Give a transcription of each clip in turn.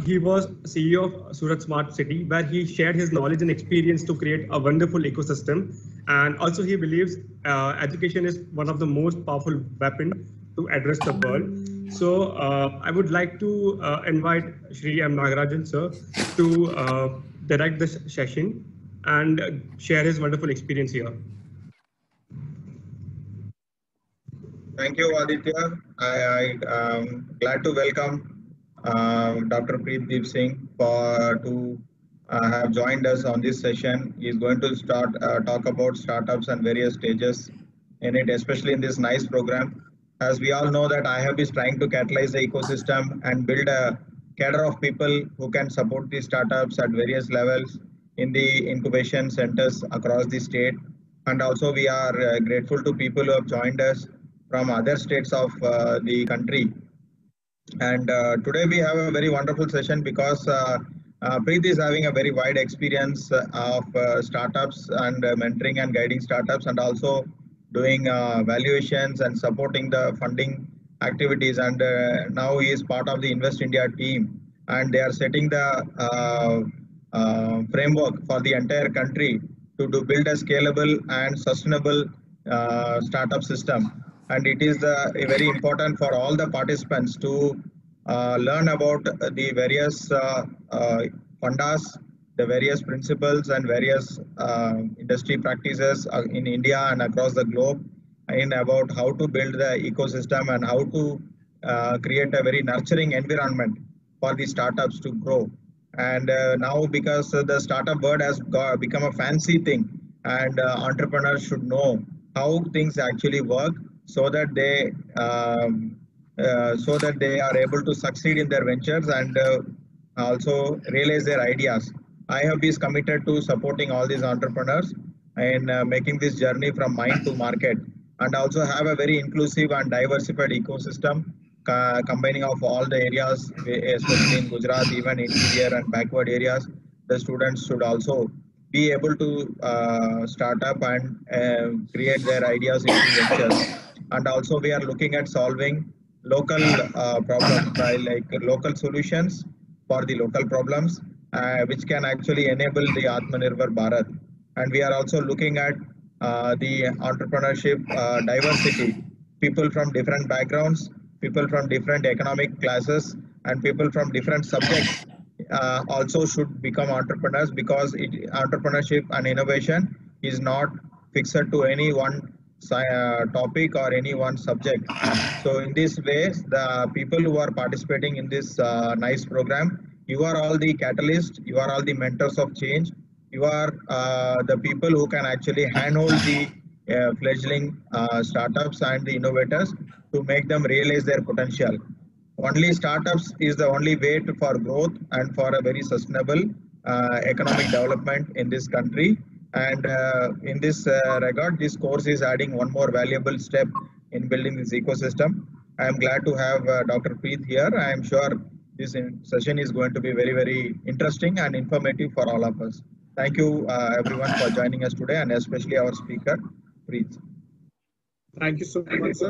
he was CEO of Surat Smart City, where he shared his knowledge and experience to create a wonderful ecosystem. And also, he believes education is one of the most powerful weapon to address the world. So, I would like to invite Shri M. Nagarajan sir to direct this session and share his wonderful experience here. Thank you, Aditya. I am glad to welcome Dr. Preetdeep Singh to have joined us on this session. He is going to talk about startups and various stages in it, especially in this nice program. As we all know that IHub is trying to catalyze the ecosystem and build a cadre of people who can support these startups at various levels in the incubation centers across the state. And also we are grateful to people who have joined us from other states of the country. And today we have a very wonderful session because Preet is having a very wide experience of startups and mentoring and guiding startups, and also doing valuations and supporting the funding activities. And now he is part of the Invest India team, and they are setting the framework for the entire country to build a scalable and sustainable startup system. And it is very important for all the participants to learn about the various fundas, the various principles and various industry practices in India and across the globe, in about how to build the ecosystem and how to create a very nurturing environment for the startups to grow. And now, because the startup word has become a fancy thing, and entrepreneurs should know how things actually work, so that they are able to succeed in their ventures and also realize their ideas. IHub is committed to supporting all these entrepreneurs in making this journey from mind to market, and also have a very inclusive and diversified ecosystem combining of all the areas, especially in Gujarat, even interior and backward areas. The students should also be able to start up and create their ideas into ventures. And also we are looking at solving local problems by like local solutions for the local problems, which can actually enable the Atmanirbhar Bharat. And we are also looking at the entrepreneurship diversity, people from different backgrounds, people from different economic classes, and people from different subjects also should become entrepreneurs, because entrepreneurship and innovation is not fixed to any one topic or any one subject. So in this way, the people who are participating in this nice program, you are all the catalyst, you are all the mentors of change, you are the people who can actually handhold the fledgling startups and the innovators to make them realize their potential. Only startups is the only way for growth and for a very sustainable economic development in this country. And in this regard, this course is adding one more valuable step in building this ecosystem. I am glad to have Dr. Preet here. I am sure this session is going to be very, very interesting and informative for all of us. Thank you, everyone, for joining us today, and especially our speaker, Preet. Thank you so much, sir.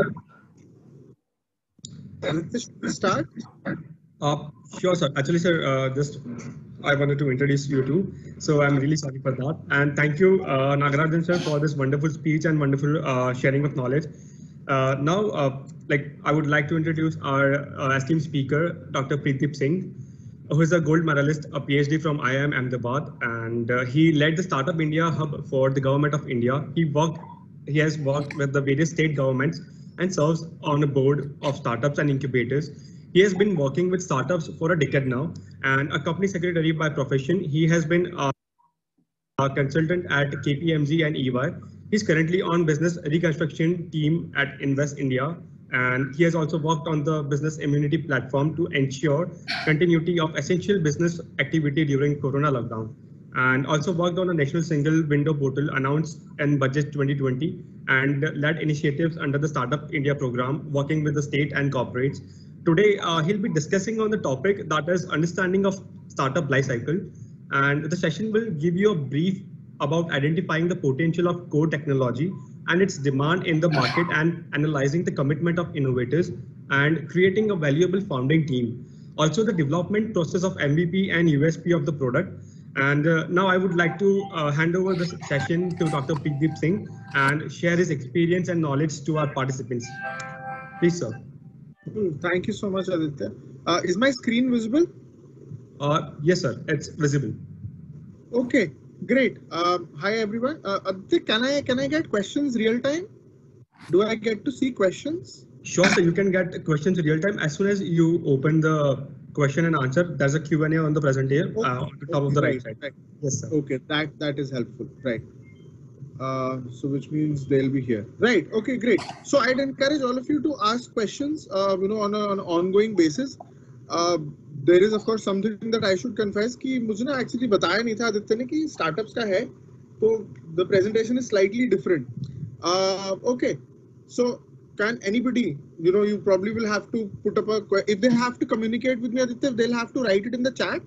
Let's start. Sure, sir. Actually, sir, just I wanted to introduce you too. So I'm really sorry for that. And thank you, Nagarajan sir, for this wonderful speech and wonderful sharing of knowledge. Now, like I would like to introduce our esteemed speaker, Dr. Preetdeep Singh, who is a gold medalist, a PhD from IIM Ahmedabad, and he led the Startup India Hub for the Government of India. He has worked with the various state governments and serves on a board of startups and incubators. He has been working with startups for a decade now, and a company secretary by profession. He has been a consultant at KPMG and EY. He's currently on business reconstruction team at Invest India, and he has also worked on the business immunity platform to ensure continuity of essential business activity during Corona lockdown, and also worked on a national single window portal announced in budget 2020, and led initiatives under the Startup India program, working with the state and corporates. Today, he'll be discussing on the topic that is understanding of startup life cycle, and the session will give you a brief about identifying the potential of core technology and its demand in the market, and analyzing the commitment of innovators and creating a valuable founding team. also the development process of MVP and USP of the product. And now I would like to hand over the session to Dr. Preetdeep Singh and share his experience and knowledge to our participants. Please, sir. Thank you so much, Aditya. Is my screen visible? Yes, sir. It's visible. Okay, great. Hi, everyone. Aditya, can I get questions real time? Do I get to see questions? Sure, sir. You can get questions real time as soon as you open the question and answer. There's a Q&A on the presentation on the top of the right side. Yes, sir. Okay, that is helpful. Right. So which means they'll be here. Right. Okay, great. So I'd encourage all of you to ask questions, on an ongoing basis. There is of course something that I should confess कि मुझे ना actually बताया नहीं था आदित्य ने कि startups का है, तो the presentation is slightly different. Okay. So can anybody, you probably will have to put up if they have to communicate with me, Aditya, they'll have to write it in the chat.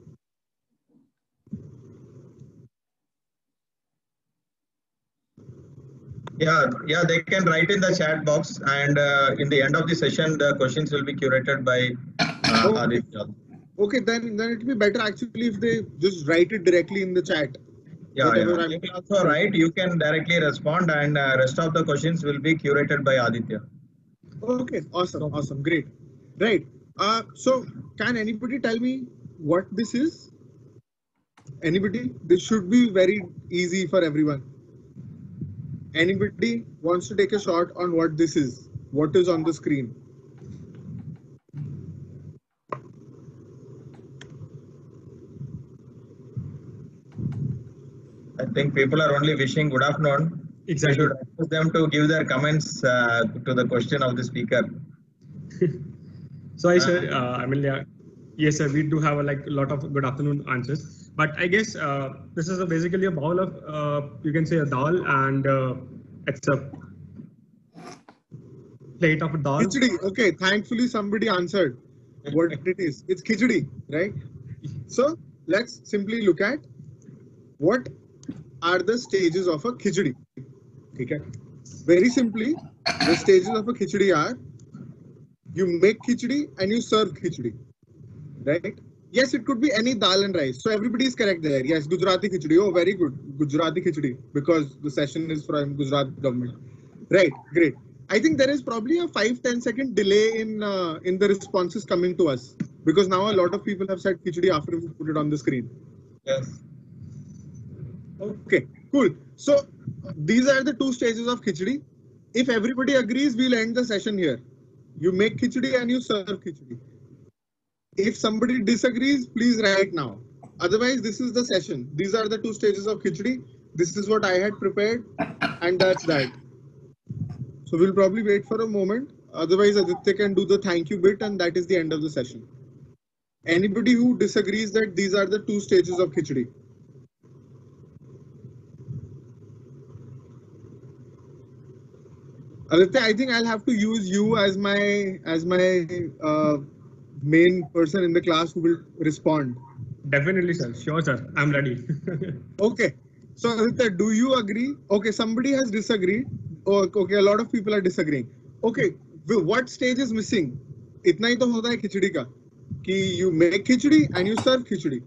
Yeah, they can write in the chat box, and in the end of the session, the questions will be curated by Aditya. Okay, then it will be better actually if they just write it directly in the chat. Yeah. You can also write, you can directly respond, and rest of the questions will be curated by Aditya. Okay, awesome, great. Right. So can anybody tell me what this is? Anybody? This should be very easy for everyone. Anybody wants to take a shot on what this is? What is on the screen? I think people are only wishing good afternoon. Exactly. We should ask them to give their comments to the question of the speaker. Sorry, sir. Yes, sir. We do have a lot of good afternoon answers, but I guess this is basically a bowl of you can say a dal, and it's a plate of a dal. Khichdi. Okay, thankfully somebody answered what it is. It's khichdi, right? So let's simply look at what are the stages of a khichdi. Okay. Very simply, the stages of a khichdi are: you make khichdi and you serve khichdi, right? Yes, it could be any dal and rice. So everybody is correct there. Yes, Gujarati khichdi. Oh, very good. Gujarati khichdi, because the session is from Gujarat government. Right, great. I think there is probably a 5-10 second delay in the responses coming to us, because now a lot of people have said khichdi after we put it on the screen. Yes. Okay, cool. So these are the two stages of khichdi. If everybody agrees, we'll end the session here. You make khichdi and you serve khichdi. If somebody disagrees, please write now. Otherwise, this is the session. These are the two stages of khichdi. This is what I had prepared, and that's that. So we'll probably wait for a moment. Otherwise, Aditya can do the thank you bit, and that is the end of the session. Anybody who disagrees that these are the two stages of khichdi? Aditya, I think I'll have to use you as my main person in the class who will respond. Definitely, sir. Sure, sir. I'm ready. Okay. So Aditya, do you agree? Okay, somebody has disagreed. Oh, okay, a lot of people are disagreeing. Okay, what stage is missing? इतना ही तो होता है खिचड़ी का कि you make khichdi and you serve khichdi.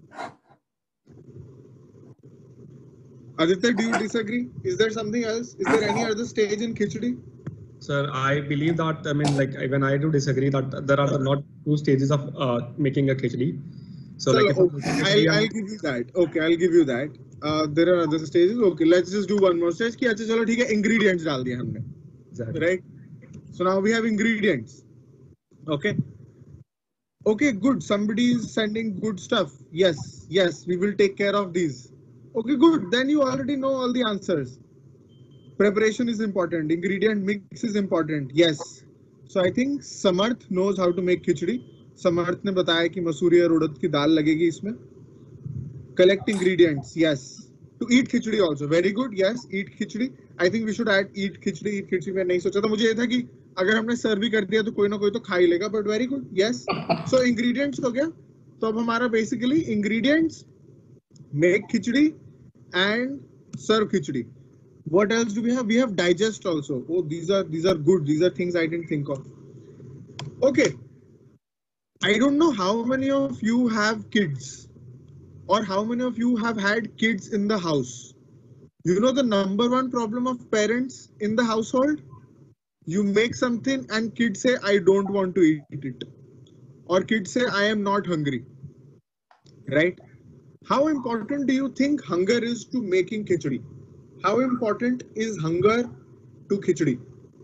Aditya, do you disagree? Is there something else? Is there any other stage in khichdi? Sir, I believe that, even I do disagree that there are not two stages of making a khichdi. So I'll give you that. Okay, I'll give you that. There are other stages. Okay, let's just do one more stage. कि अच्छा चलो ठीक है, ingredients डाल दिए हमने. Exactly. Right? So now we have ingredients. Okay. Okay, good. Somebody is sending good stuff. Yes, we will take care of these. Okay, good. Then you already know all the answers. Preparation is important. Ingredient mix is important. Yes. So I think Samarth knows how to make khichdi. Samarth ने बताया कि मसूरी और उड़द की दाल लगेगी इसमें. Collect ingredients. Yes. To eat khichdi also. Very good. Yes. Eat khichdi. I think we should add eat khichdi. Eat khichdi मैं नहीं सोचा था. मुझे ये था कि अगर हमने सर्व भी कर दिया तो कोई ना कोई तो खा ही लेगा. But very good. Yes. So ingredients हो गया. तो अब हमारा basically ingredients, make khichdi and serve khichdi. What else do we have? We have digest also. Oh, these are good. These are things I didn't think of. Okay. I don't know how many of you have kids or how many of you have had kids in the house. You know the number one problem of parents in the household? You make something and kids say, I don't want to eat it. Or kids say, I am not hungry. Right? How important do you think hunger is to making khichdi? How important is hunger to khichdi?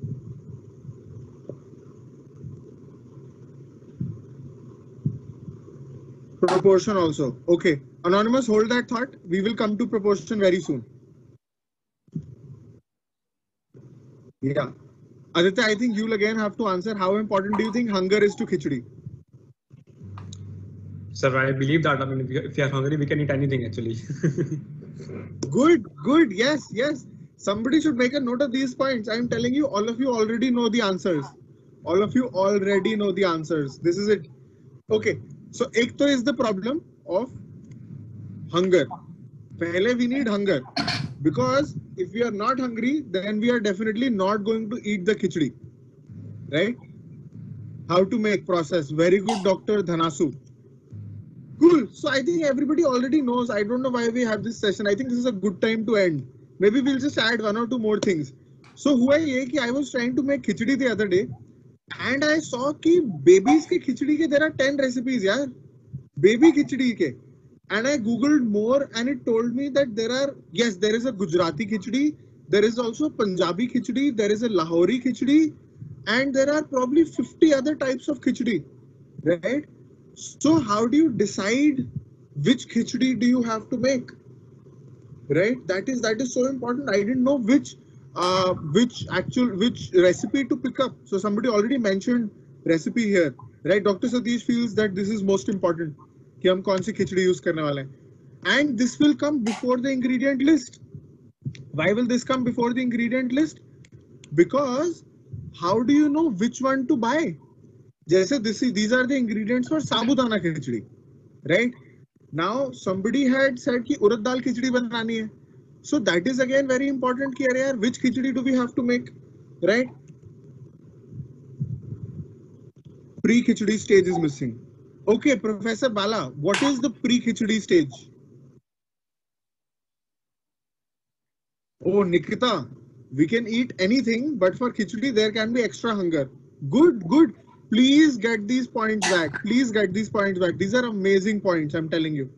Proportion also. Okay. Anonymous, hold that thought. We will come to proportion very soon. Yeah. Aditya, I think you'll again have to answer. How important do you think hunger is to khichdi? Sir, I believe that. I mean, if you are hungry, we can eat anything actually. Good, good. Yes, yes. Somebody should make a note of these points. I'm telling you, all of you already know the answers. All of you already know the answers. This is it. Okay. So, ek to is the problem of hunger. Pehle we need hunger. Because if we are not hungry, then we are definitely not going to eat the khichdi. Right? How to make process. Very good, Dr. Dhanasu. Cool. So I think everybody already knows. I don't know why we have this session. I think this is a good time to end. Maybe we'll just add one or two more things. So हुआ ये कि I was trying to make khichdi the other day, and I saw कि babies के खिचड़ी के there are 10 recipes यार. Baby khichdi ke. And I googled more, and it told me that there is a Gujarati khichdi, there is also Punjabi khichdi, there is a Lahori khichdi, and there are probably 50 other types of khichdi, right? So how do you decide which khichdi do you have to make? Right? That is so important. I didn't know which recipe to pick up. So somebody already mentioned recipe here. Right? Dr. Satish feels that this is most important. कि हम कौन सी खिचड़ी use करने वाले हैं. And this will come before the ingredient list. Why will this come before the ingredient list? Because how do you know which one to buy? जैसे these are the ingredients for sabudana khichdi, right? Now somebody had said कि उड़द दाल खिचड़ी बनानी है. So that is again very important कि अरे यार which khichdi do we have to make, right? Pre-khichdi stage is missing. Okay, Professor Bala, what is the pre-khichdi stage? Oh, Nikita, we can eat anything, but for khichdi there can be extra hunger. Good, good. Please get these points back. Please get these points back. These are amazing points, I'm telling you.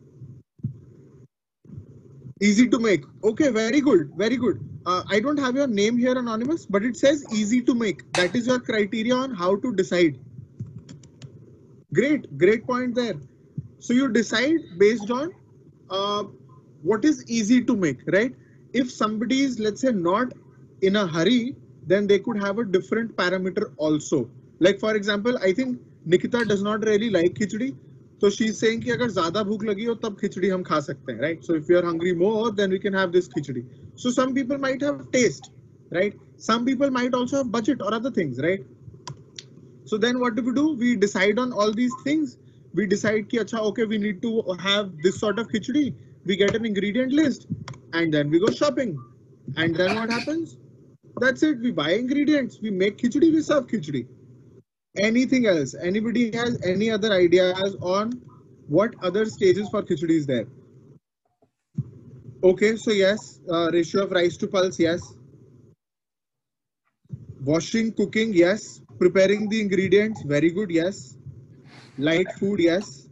Easy to make. Okay, very good, very good. I don't have your name here, Anonymous, but it says easy to make. That is your criteria on how to decide. Great, great point there. So you decide based on what is easy to make, right? If somebody is, let's say, not in a hurry, then they could have a different parameter also. Like for example, I think Nikita does not really like khichdi. So she's saying कि अगर ज़्यादा भूख लगी हो तब खिचड़ी हम खा सकते हैं, right? So if you are hungry more, then we can have this khichdi. So some people might have taste, right? Some people might also have budget or other things, right? So then what do? We decide on all these things. We decide कि अच्छा, okay, we need to have this sort of khichdi. We get an ingredient list, and then we go shopping. And then what happens? That's it. We buy ingredients. We make khichdi. We serve khichdi. Anything else? Anybody has any other ideas on what other stages for khichdi is there? Okay, so yes, ratio of rice to pulse, yes. Washing, cooking, yes. Preparing the ingredients, very good, yes. Light food, yes.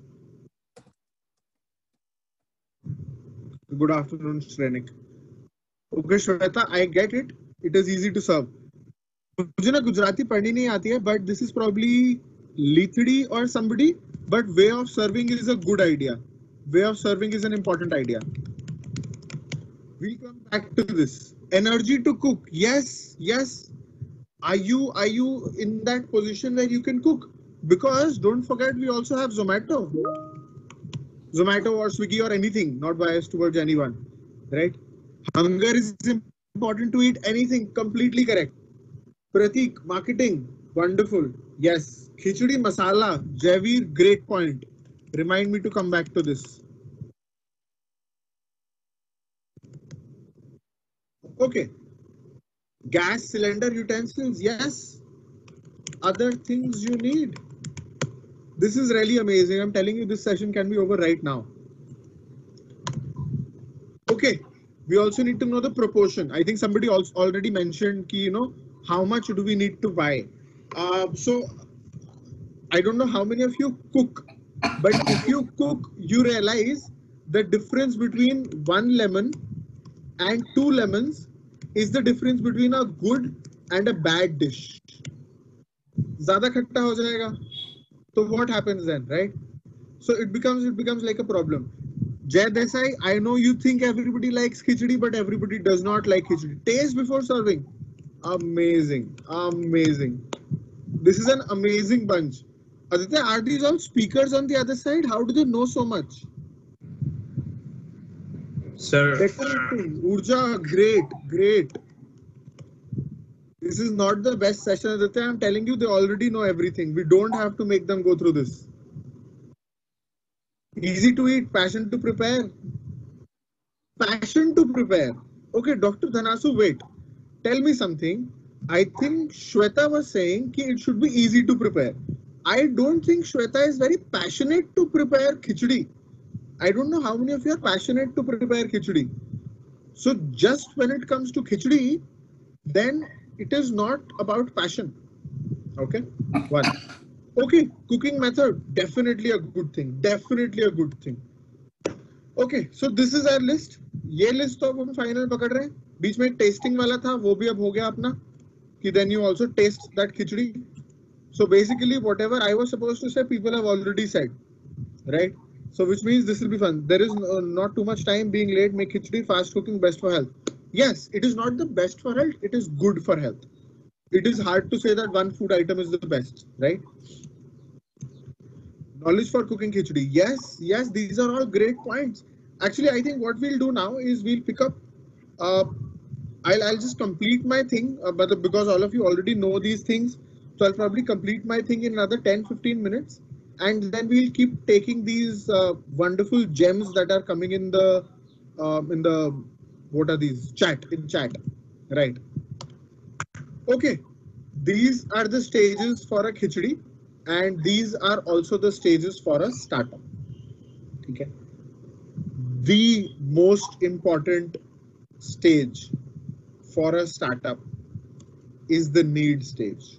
Good afternoon, Shrenik. Okay, Shweta, I get it. It is easy to serve. मुझे ना गुजराती पढ़नी नहीं आती है, but this is probably Lithidi or somebody. But way of serving is a good idea. Way of serving is an important idea. We'll come back to this. Energy to cook. Yes, yes. Are you in that position where you can cook? Because don't forget, we also have Zomato or Swiggy or anything, not biased towards anyone, right? Hunger is important to eat anything, completely correct. Pratik, marketing, wonderful. Yes. Khichdi masala, Javeer, great point. Remind me to come back to this. Okay. Gas cylinder utensils, yes. Other things you need. This is really amazing. I'm telling you, this session can be over right now. Okay, we also need to know the proportion. I think somebody also already mentioned ki, how much do we need to buy. So I don't know how many of you cook, but if you cook, you realize the difference between 1 lemon and 2 lemons is the difference between a good and a bad dish. Zyada khatta ho jayega. So what happens then, right? So it becomes like a problem. Jay Desai, I know you think everybody likes khichdi, but everybody does not like khichdi. Taste before serving. Amazing. Amazing. This is an amazing bunch. Aditya, are these all speakers on the other side? How do they know so much? Sir, Decorating. Urja, great, great. This is not the best session, Aditya. I'm telling you, they already know everything. We don't have to make them go through this. Easy to eat, passion to prepare. Passion to prepare. Okay, Dr. Dhanasu, wait. Tell me something. I think Shweta was saying that it should be easy to prepare. I don't think Shweta is very passionate to prepare khichdi. I don't know how many of you are passionate to prepare khichdi. So just when it comes to khichdi, then it is not about passion. Okay, one. Okay, cooking method, definitely a good thing. Definitely a good thing. Okay, so this is our list. ये list तो अब हम final पकड़ रहे हैं. बीच में एक tasting वाला था, वो भी अब हो गया अपना. कि then you also taste that khichdi. So basically, whatever I was supposed to say, people have already said, right? So which means this will be fun. There is not too much time being late. Make khichdi, fast cooking, best for health. Yes, it is not the best for health. It is good for health. It is hard to say that one food item is the best, right? Knowledge for cooking khichdi. Yes, yes, these are all great points. Actually, I think what we'll do now is we'll pick up. I'll just complete my thing, but because all of you already know these things, so I'll probably complete my thing in another 10-15 minutes, and then we'll keep taking these wonderful gems that are coming in the what are these chat, right? Okay, these are the stages for a khichdi, and these are also the stages for a startup. Okay. The most important stage for a startup is the need stage.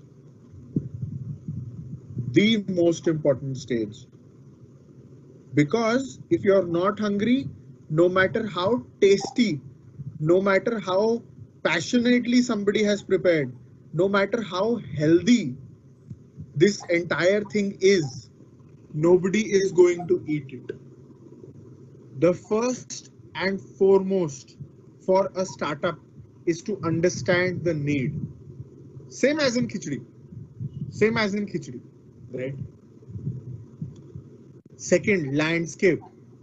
The most important stage. Because if you're not hungry, no matter how tasty, no matter how passionately somebody has prepared, no matter how healthy this entire thing is, nobody is going to eat it. The first and foremost for a startup is to understand the need. Same as in khichdi. Same as in khichdi, right? Second, landscape.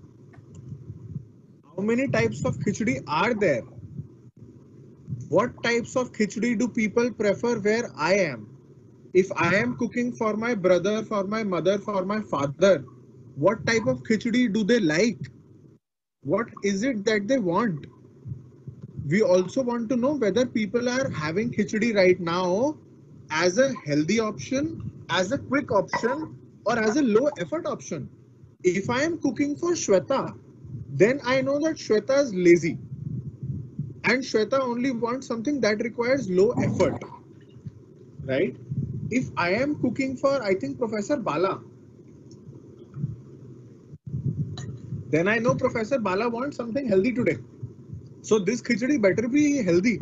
How many types of khichdi are there? What types of khichdi do people prefer where I am? If I am cooking for my brother, for my mother, for my father, what type of khichdi do they like? What is it that they want? We also want to know whether people are having khichdi right now as a healthy option, as a quick option, or as a low effort option. If I am cooking for Shweta, then I know that Shweta is lazy. And Shweta only wants something that requires low effort, right? If I am cooking for, I think, Professor Bala, then I know Professor Bala wants something healthy today. So this khichdi better be healthy.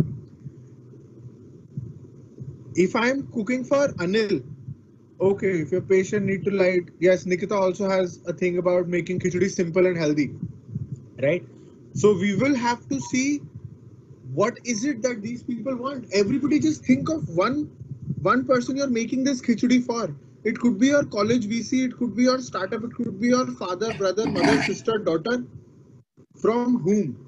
If I am cooking for Anil, okay, if your patient need to light, yes, Nikita also has a thing about making khichdi simple and healthy, right? So we will have to see what is it that these people want. Everybody just think of one person you're making this khichdi for. It could be your college VC, it could be your startup, it could be your father, brother, mother, sister, daughter. From whom?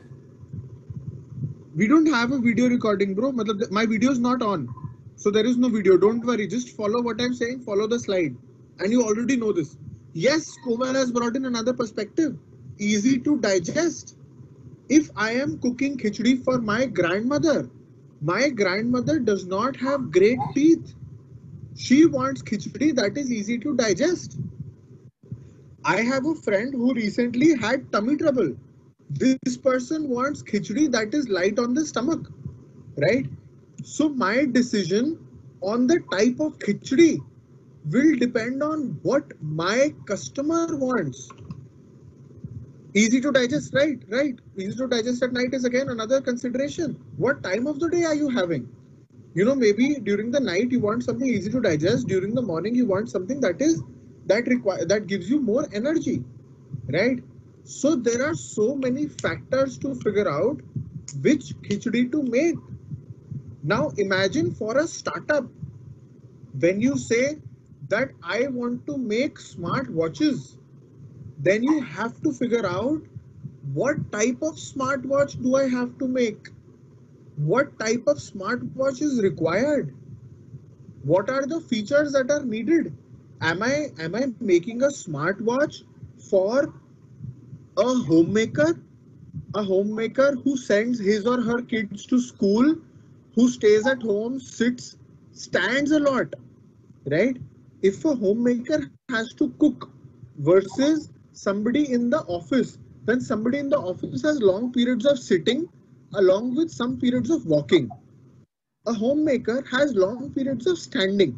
We don't have a video recording, bro. My video is not on. So there is no video. Don't worry. Just follow what I'm saying. Follow the slide. And you already know this. Yes, Komal has brought in another perspective. Easy to digest. If I am cooking khichdi for my grandmother does not have great teeth. She wants khichdi that is easy to digest. I have a friend who recently had tummy trouble. This person wants khichdi that is light on the stomach, right? So my decision on the type of khichdi will depend on what my customer wants. Easy to digest, right? Right. Easy to digest at night is again another consideration. What time of the day are you having? You know, maybe during the night you want something easy to digest. During the morning you want something that gives you more energy, right? So there are so many factors to figure out which khichdi to make. Now imagine for a startup, when you say that I want to make smart watches, then you have to figure out what type of smartwatch do I have to make? What type of smartwatch is required? What are the features that are needed? Am I making a smartwatch for a homemaker? A homemaker who sends his or her kids to school, who stays at home, sits, stands a lot, right? If a homemaker has to cook versus somebody in the office, then somebody in the office has long periods of sitting along with some periods of walking. A homemaker has long periods of standing,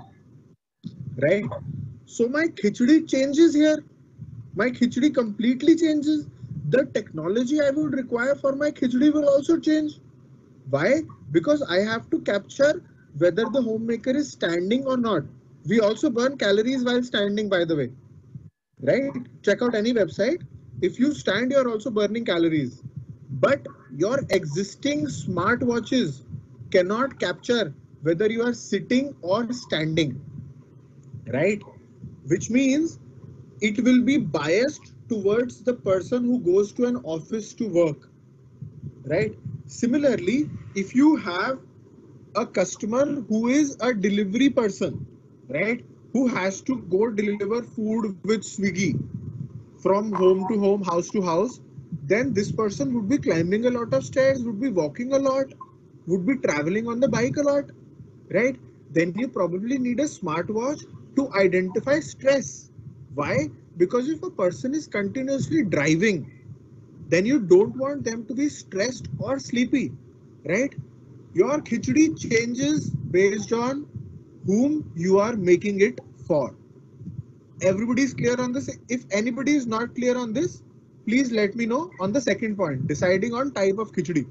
right? So my khichdi changes here. My khichdi completely changes. The technology I would require for my khichdi will also change. Why? Because I have to capture whether the homemaker is standing or not. We also burn calories while standing, by the way, right? Check out any website. If you stand, you're also burning calories. But your existing smartwatches cannot capture whether you are sitting or standing, right? Which means it will be biased towards the person who goes to an office to work, right? Similarly, if you have a customer who is a delivery person, right, who has to go deliver food with Swiggy from home to home, house to house, then this person would be climbing a lot of stairs, would be walking a lot, would be traveling on the bike a lot, right? Then you probably need a smartwatch to identify stress. Why? Because if a person is continuously driving, then you don't want them to be stressed or sleepy, right? Your khichdi changes based on whom you are making it for. Everybody is clear on this? If anybody is not clear on this, please let me know on the second point, deciding on type of khichdi.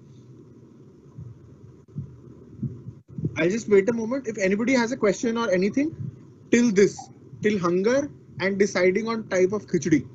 I'll just wait a moment. If anybody has a question or anything till this, till hunger and deciding on type of khichdi.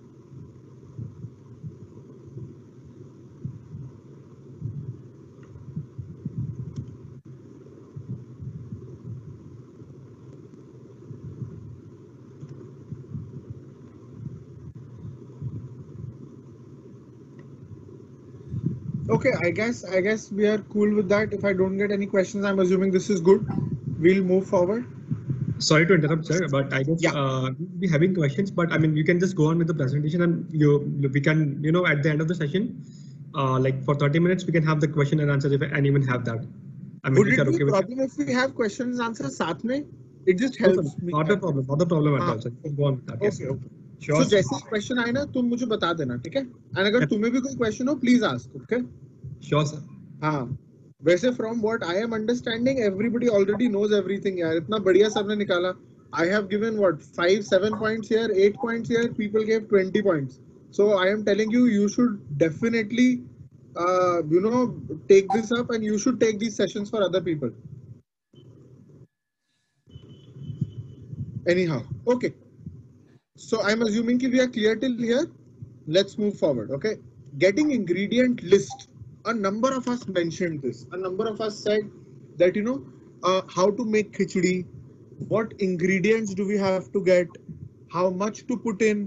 Okay, I guess we are cool with that. If I don't get any questions, I'm assuming this is good. We'll move forward. Sorry to interrupt, sir, but I guess Yeah. we'll be having questions, but I mean, you can just go on with the presentation and we can, at the end of the session, like for 30 minutes, we can have the question and answer if anyone have that. I mean, Would if it you're be okay a with problem if we have questions and answers साथ में? It just No, sir, helps me. not a problem, not a problem at हाँ. all, sir. You can go on with that. Yes. Okay, okay. Sure. So जैसे ही question आए ना, तुम मुझे बता देना, ठीक है? And अगर Yes. तुम्हें भी कोई question हो, please ask, okay? Sure, sir. हाँ. वैसे from what I am understanding, everybody already knows everything यार. इतना बढ़िया सबने निकाला. I have given what 5, 7 points here, 8 points here. People gave 20 points. So I am telling you, you should definitely, take this up and you should take these sessions for other people. Anyhow, okay. So I'm assuming we are clear till here. Let's move forward. Okay. Getting ingredient list. A number of us mentioned this. A number of us said that how to make khichdi, what ingredients do we have to get, how much to put in.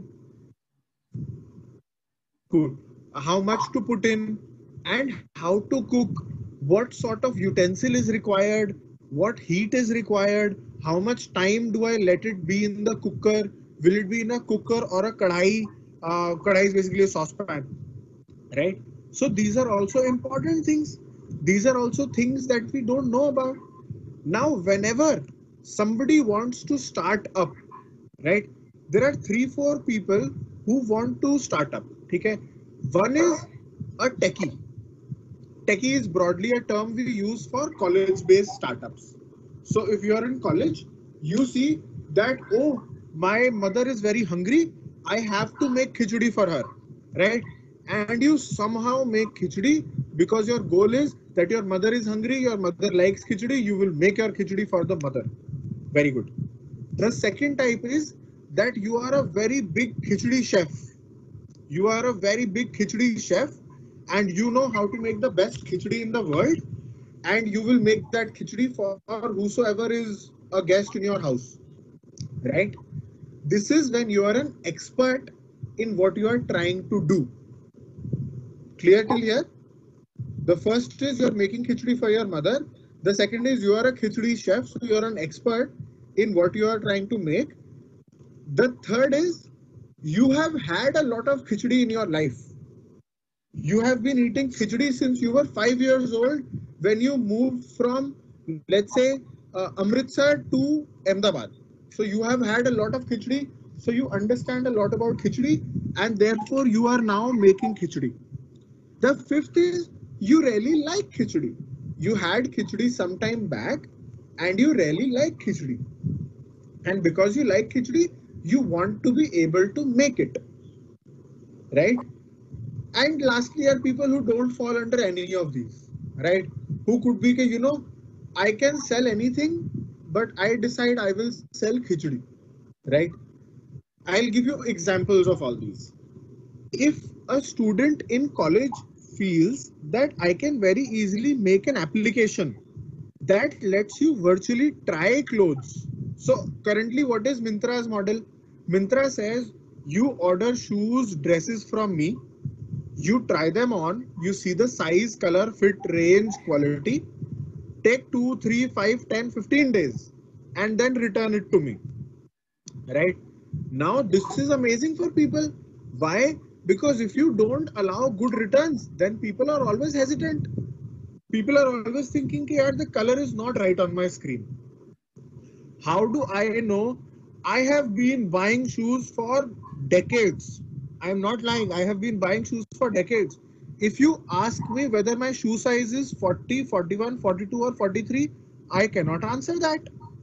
Cool. How much to put in and how to cook, what sort of utensil is required, what heat is required, how much time do I let it be in the cooker, will it be in a cooker or a kadai? Kadai is basically a saucepan, right? So these are also important things. These are also things that we don't know about. Now, whenever somebody wants to start up, right? There are 3-4 people who want to start up. Okay, one is a techie. Techie is broadly a term we use for college-based startups. So if you are in college, you see that, oh, my mother is very hungry, I have to make khichdi for her, right? And you somehow make khichdi because your goal is that your mother is hungry, your mother likes khichdi, you will make your khichdi for the mother. Very good. The second type is that you are a very big khichdi chef. You are a very big khichdi chef and you know how to make the best khichdi in the world, and you will make that khichdi for whosoever is a guest in your house, right? This is when you are an expert in what you are trying to do. Clear till here? The first is you're making khichdi for your mother. The second is you are a khichdi chef, so you're an expert in what you are trying to make. The third is you have had a lot of khichdi in your life. You have been eating khichdi since you were 5 years old when you moved from, let's say, Amritsar to Ahmedabad. So you have had a lot of khichdi. So you understand a lot about khichdi, and therefore you are now making khichdi. The fifth is you really like khichdi. You had khichdi some time back and you really like khichdi. And because you like khichdi, you want to be able to make it, right? And lastly are people who don't fall under any of these, right? Who could be, I can sell anything, but I decide I will sell khichdi, right? I'll give you examples of all these. If a student in college feels that I can very easily make an application that lets you virtually try clothes. So currently what is Myntra's model? Myntra says you order shoes, dresses from me, you try them on, you see the size, color, fit, range, quality, take 2, 3, 5, 10, 15 days and then return it to me, right? Now this is amazing for people. Why? Because if you don't allow good returns, then people are always hesitant. People are always thinking, yaar, the color is not right on my screen. How do I know? I have been buying shoes for decades. I'm not lying. I have been buying shoes for decades. If you ask me whether my shoe size is 40, 41, 42 or 43, I cannot answer that.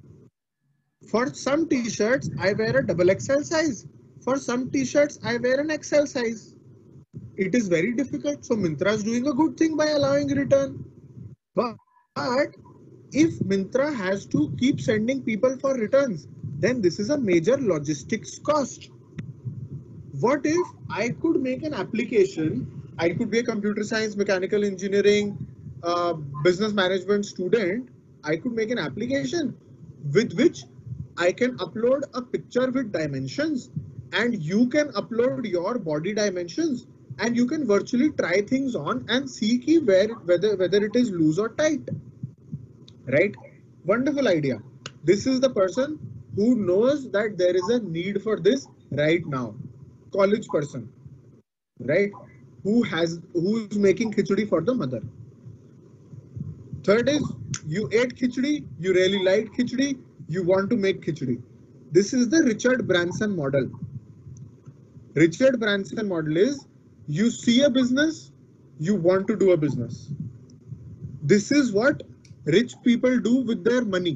For some t-shirts, I wear a double XL size. For some t-shirts, I wear an XL size. It is very difficult. So Myntra is doing a good thing by allowing return. But if Myntra has to keep sending people for returns, then this is a major logistics cost. What if I could make an application? I could be a computer science, mechanical engineering, business management student. I could make an application with which I can upload a picture with dimensions, and you can upload your body dimensions, and you can virtually try things on and see whether it is loose or tight, right? Wonderful idea. This is the person who knows that there is a need for this right now. College person, right? Who's making khichdi for the mother. Third is you ate khichdi, you really liked khichdi, you want to make khichdi. This is the Richard Branson model. Richard Branson model is you see a business, you want to do a business. This is what rich people do with their money.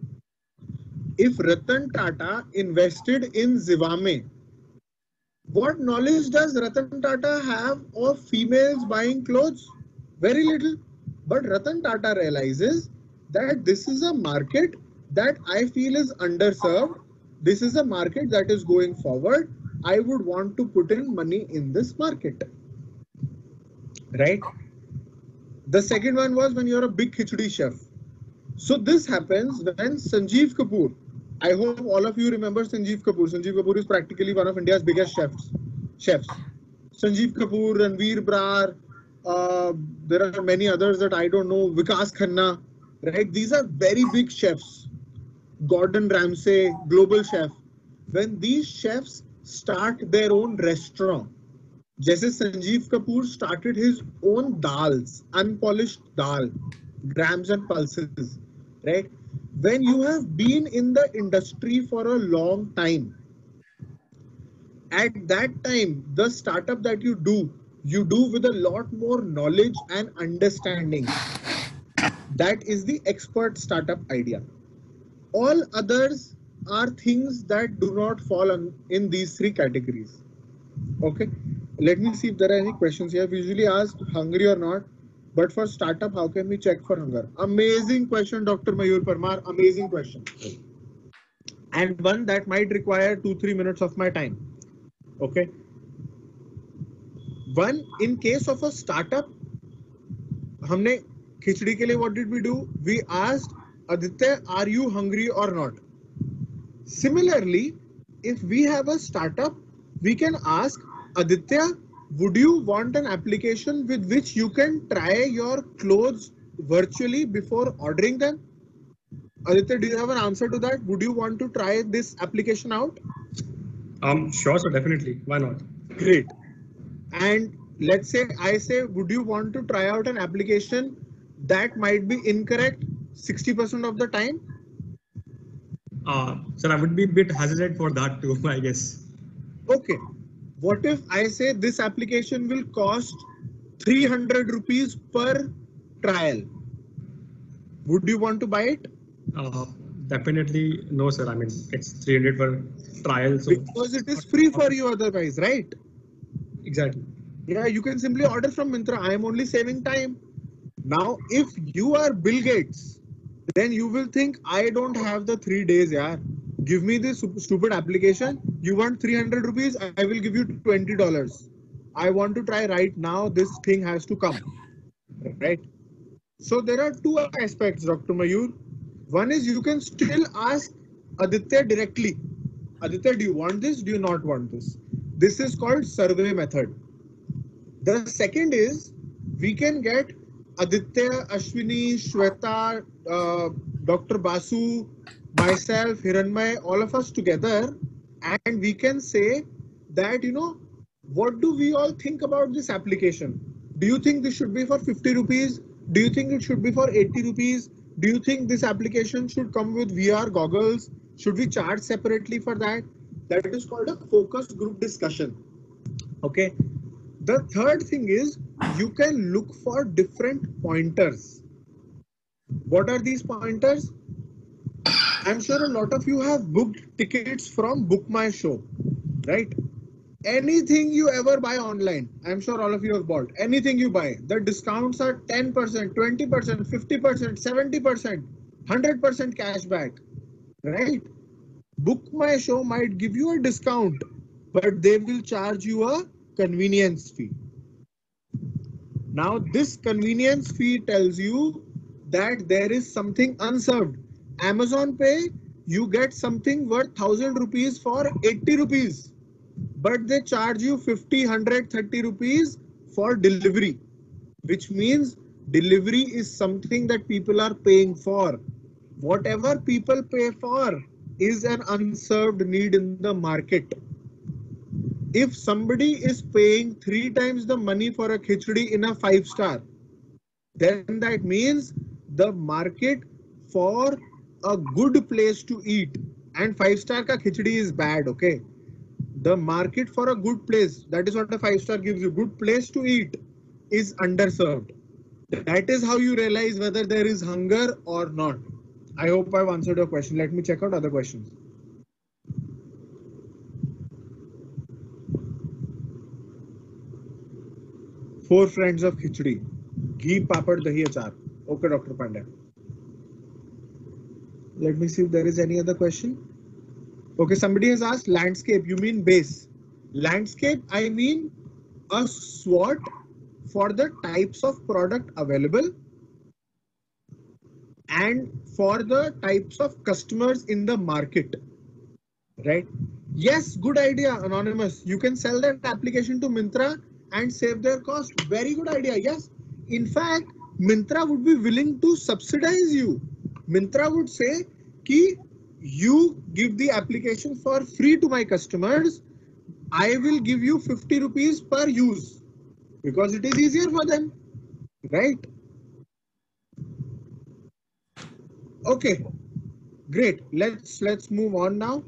If Ratan Tata invested in Zivame, what knowledge does Ratan Tata have of females buying clothes? Very little. But Ratan Tata realizes that this is a market that I feel is underserved. This is a market that is going forward. I would want to put in money in this market, right? The second one was when you're a big khichdi chef. So this happens when Sanjeev Kapoor, I hope all of you remember Sanjeev Kapoor. Sanjeev Kapoor is practically one of India's biggest chefs. Sanjeev Kapoor, Ranveer Brar, there are many others that I don't know, Vikas Khanna, right? These are very big chefs. Gordon Ramsay, global chef. When these chefs start their own restaurant, जैसे Sanjeev Kapoor started his own dals, unpolished dal, grams and pulses, right? when you have been in the industry for a long time, at that time, the startup that you do with a lot more knowledge and understanding. That is the expert startup idea. All others are things that do not fall in these three categories. Okay, let me see if there are any questions here. We usually ask hungry or not, but for startup, how can we check for hunger? Amazing question, Dr. Mayur Parmar. Amazing question, and one that might require 2-3 minutes of my time. Okay, one, in case of a startup, हमने खिचड़ी के लिए what did we do? We asked Aditya, are you hungry or not? Similarly, if we have a startup, we can ask Aditya, would you want an application with which you can try your clothes virtually before ordering them? Aditya, do you have an answer to that? Would you want to try this application out? Sure, sir, definitely. Why not? Great. And let's say I say, would you want to try out an application that might be incorrect 60% of the time? Sir, I would be a bit hesitant for that too, I guess. Okay. What if I say this application will cost 300 rupees per trial? Would you want to buy it? Definitely no, sir. I mean, it's 300 per trial. So because it is free for you otherwise, right? Exactly. Yeah, you can simply order from Myntra. I am only saving time. Now, if you are Bill Gates, then you will think, I don't have the 3 days, yaar. Give me this stupid application. You want 300 rupees, I will give you $20. I want to try right now. This thing has to come, right? So there are two aspects, Dr. Mayur. One is you can still ask Aditya directly. Aditya, do you want this? Do you not want this? This is called survey method. The second is we can get Aditya, Ashwini, Shweta, Dr. Basu, myself, Hiranmay, all of us together, and we can say that, what do we all think about this application? Do you think this should be for 50 rupees? Do you think it should be for 80 rupees? Do you think this application should come with VR goggles? Should we charge separately for that? That is called a focus group discussion. Okay. The third thing is you can look for different pointers. What are these pointers? I'm sure a lot of you have booked tickets from Book My Show, right? Anything you ever buy online, I'm sure all of you have bought. Anything you buy, the discounts are 10%, 20%, 50%, 70%, 100% cashback, right? Book My Show might give you a discount, but they will charge you a convenience fee. Now, this convenience fee tells you that there is something unserved. Amazon Pay, you get something worth 1000 rupees for 80 rupees, but they charge you 50, 100, 30 rupees for delivery, which means delivery is something that people are paying for. Whatever people pay for is an unserved need in the market. If somebody is paying 3 times the money for a khichdi in a 5-star, then that means the market for a good place to eat, and 5-star ka khichdi is bad, okay? The market for a good place, that is what a 5-star gives you, good place to eat, is underserved. That is how you realize whether there is hunger or not. I hope I've answered your question. Let me check out other questions. Four friends of khichdi, ghee, papad, dahi, achar. Okay, Dr. Pandey. Let me see if there is any other question. Okay, somebody has asked landscape. You mean base? Landscape, I mean a SWOT for the types of product available and for the types of customers in the market, right? Yes, good idea, Anonymous. You can sell that application to Myntra and save their cost. Very good idea. Yes. In fact, Myntra would be willing to subsidize you. Myntra would say, ki you give the application for free to my customers. I will give you 50 rupees per use because it is easier for them, right? Okay. Great. Let's move on now.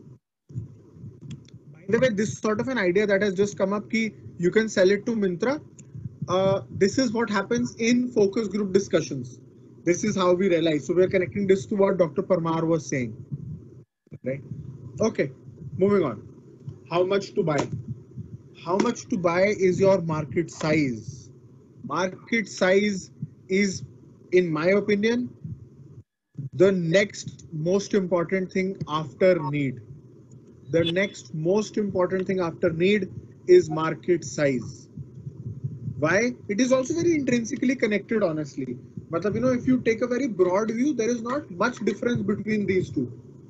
By the way, this sort of an idea that has just come up, ki you can sell it to Myntra. This is what happens in focus group discussions. This is how we realize. So we're connecting this to what Dr. Parmar was saying, right? Okay, moving on. How much to buy? How much to buy is your market size. Market size is, in my opinion, the next most important thing after need. The next most important thing after need is market size. Why? It is also very intrinsically connected, honestly. But you know, if you take a very broad view, there is not much difference between these two.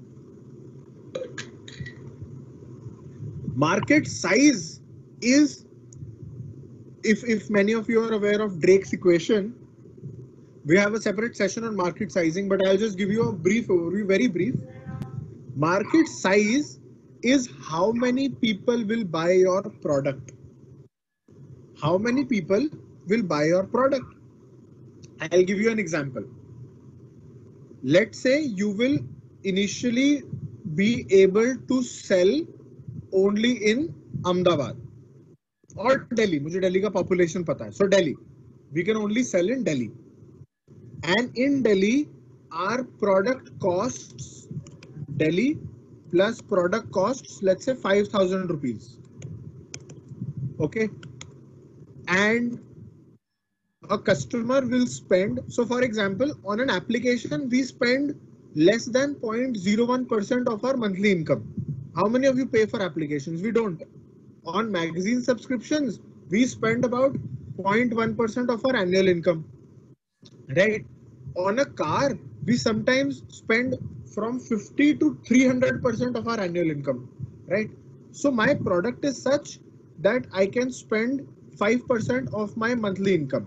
Market size is, if many of you are aware of Drake's equation, we have a separate session on market sizing, but I'll just give you a brief overview, very brief. Market size is how many people will buy your product. How many people will buy your product? I'll give you an example. Let's say you will initially be able to sell only in Ahmedabad or Delhi. मुझे Delhi का population पता है. So Delhi, we can only sell in Delhi. And in Delhi, our product costs, Delhi plus product costs, let's say 5,000 rupees. Okay. And a customer will spend, so for example, on an application, we spend less than 0.01% of our monthly income. How many of you pay for applications? We don't. On magazine subscriptions, we spend about 0.1% of our annual income, right? On a car, we sometimes spend from 50 to 300% of our annual income, right? So my product is such that I can spend 5% of my monthly income.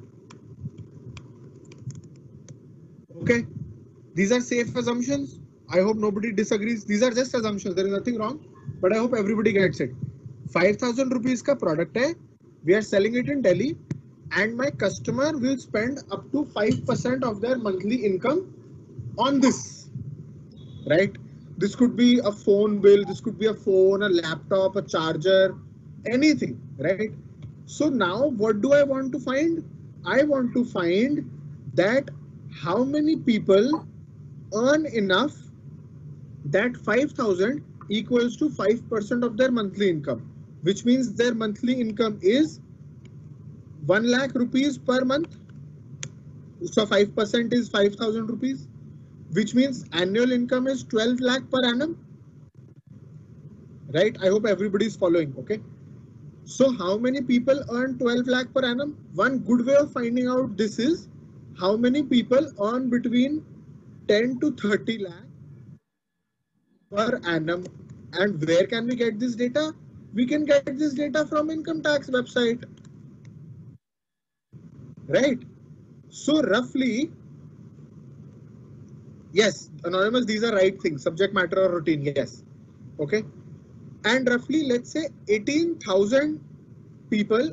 Okay, these are safe assumptions. I hope nobody disagrees. These are just assumptions. There is nothing wrong, but I hope everybody gets it. 5,000 rupees ka product hai. We are selling it in Delhi, and my customer will spend up to 5% of their monthly income on this, right? This could be a phone bill. This could be a phone, a laptop, a charger, anything, right? So now what do I want to find? I want to find that how many people earn enough that 5,000 equals to 5% of their monthly income, which means their monthly income is 1 lakh rupees per month. So 5% is 5,000 rupees, which means annual income is 12 lakh per annum, right? I hope everybody is following. Okay. So how many people earn 12 lakh per annum? One good way of finding out this is how many people earn between 10 to 30 lakh per annum. And where can we get this data? We can get this data from income tax website, right? So roughly, yes, anonymous, these are right things, subject matter or routine, yes. Okay. And roughly, let's say 18,000 people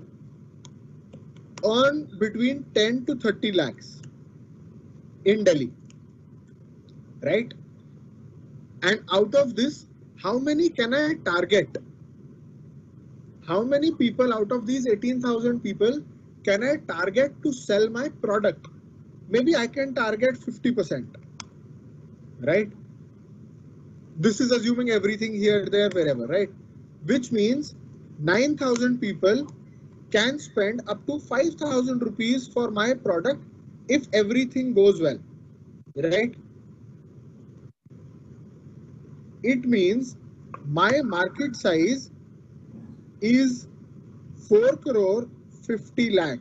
earn between 10 to 30 lakhs in Delhi, right? And out of this, how many can I target? How many people out of these 18,000 people can I target to sell my product? Maybe I can target 50%, right? This is assuming everything here, there, wherever, right? Which means 9,000 people can spend up to 5,000 rupees for my product if everything goes well, right? It means my market size is 4 crore 50 lakh.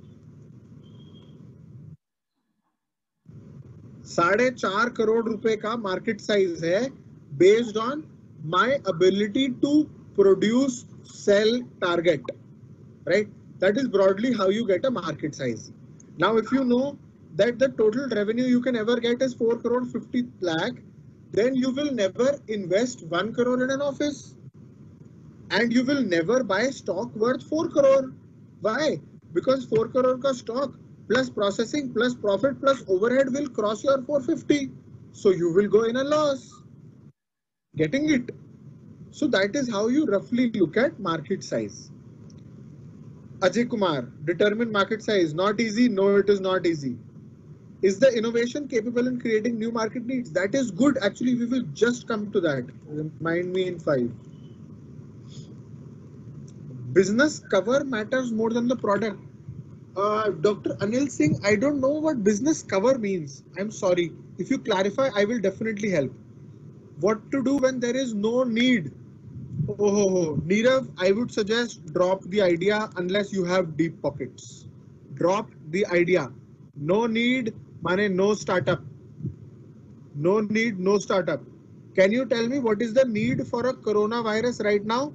4.5 crore रुपए का market size है based on my ability to produce, sell, target, right? That is broadly how you get a market size. Now, if you know that the total revenue you can ever get is 4 crore 50 lakh, then you will never invest 1 crore in an office. And you will never buy stock worth 4 crore. Why? Because 4 crore ka stock plus processing plus profit plus overhead will cross your 450. So you will go in a loss. Getting it? So that is how you roughly look at market size. Ajay Kumar, determine market size. Not easy. No, it is not easy. Is the innovation capable in creating new market needs? That is good. Actually, we will just come to that. Remind me in 5. Business cover matters more than the product. Dr. Anil Singh, I don't know what business cover means. I'm sorry. If you clarify, I will definitely help. What to do when there is no need? Oh, Nirav, I would suggest drop the idea unless you have deep pockets. Drop the idea. No need, mane no startup. No need, no startup. Can you tell me what is the need for a coronavirus right now?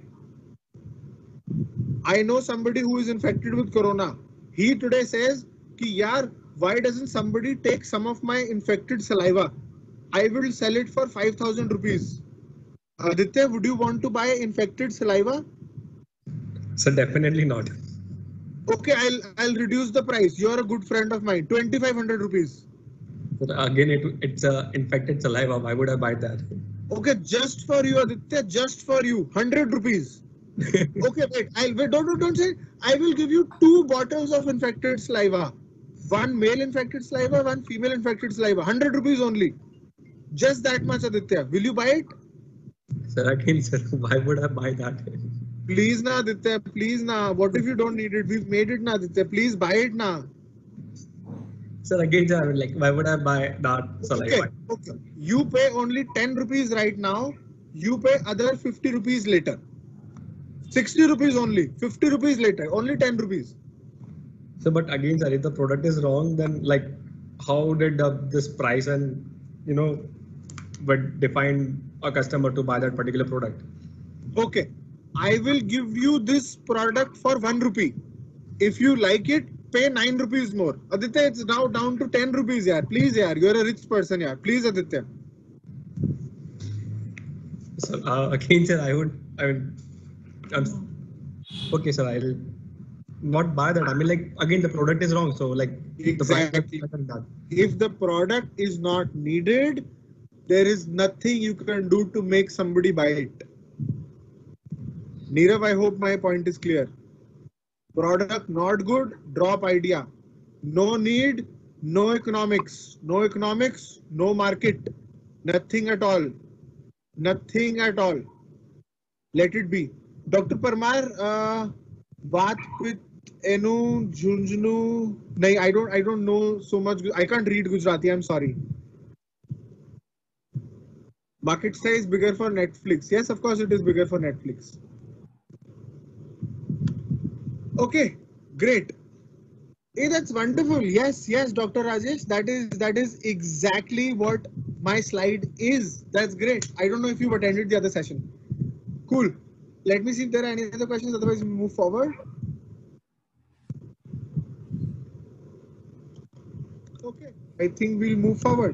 I know somebody who is infected with corona. He today says, ki yaar, why doesn't somebody take some of my infected saliva? I will sell it for 5,000 rupees. Aditya, would you want to buy infected saliva? So definitely not. Okay, I'll reduce the price. You're a good friend of mine. 2,500 rupees. So again, it's infected saliva. Why would I buy that? Okay, just for you, Aditya. Just for you, 100 rupees. Okay, wait. Don't say. I will give you 2 bottles of infected saliva. One male infected saliva, one female infected saliva. 100 rupees only. Just that much, Aditya. Will you buy it? Sir, again, sir, why would I buy that? Please na, Aditya. Please na. What if you don't need it? We've made it na, Aditya. Please buy it na. Sir, again, sir, I mean, like, why would I buy that saliva? Okay. You pay only 10 rupees right now. You pay other 50 rupees later. 60 rupees only. 50 rupees later. Only 10 rupees. So, but again, sir, if the product is wrong, then like, how did this price and, but define a customer to buy that particular product? Okay. I will give you this product for 1 rupee. If you like it, pay 9 rupees more. Aditya, it's now down to 10 rupees, yaar. Please, yaar. You're a rich person, yaar. Please, Aditya. So, again, sir, okay, sir, I'll not buy that. I mean, like, again, the product is wrong. So, like, Exactly. If the product is not needed, there is nothing you can do to make somebody buy it. Nirav, I hope my point is clear. Product not good, drop idea. No need, no economics. No economics, no market. Nothing at all. Nothing at all. Let it be. Dr. Parmar, baat with Enu, Junjunu. No, I don't know so much. I can't read Gujarati. I'm sorry. Market size bigger for Netflix. Yes, of course it is bigger for Netflix. Okay, great. Hey, that's wonderful. Yes, Dr. Rajesh. That is exactly what my slide is. That's great. I don't know if you've attended the other session. Cool. Let me see if there are any other questions. Otherwise, we move forward. Okay, I think we'll move forward.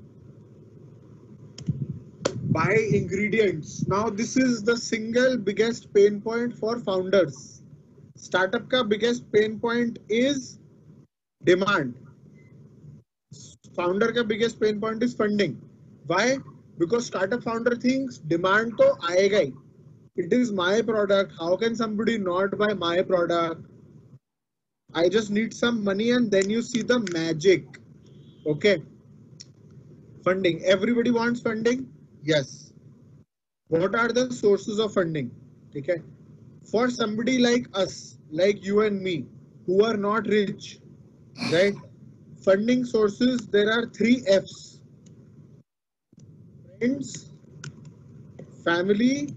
Buy ingredients. Now, this is the single biggest pain point for founders. Startup ka biggest pain point is demand. Founder ka biggest pain point is funding. Why? Because startup founder thinks demand to aayega hi. It is my product. How can somebody not buy my product? I just need some money, and then you see the magic. Okay. Funding. Everybody wants funding? Yes. What are the sources of funding? Okay. For somebody like us, like you and me, who are not rich, right? Funding sources, there are 3 F's. Friends, family,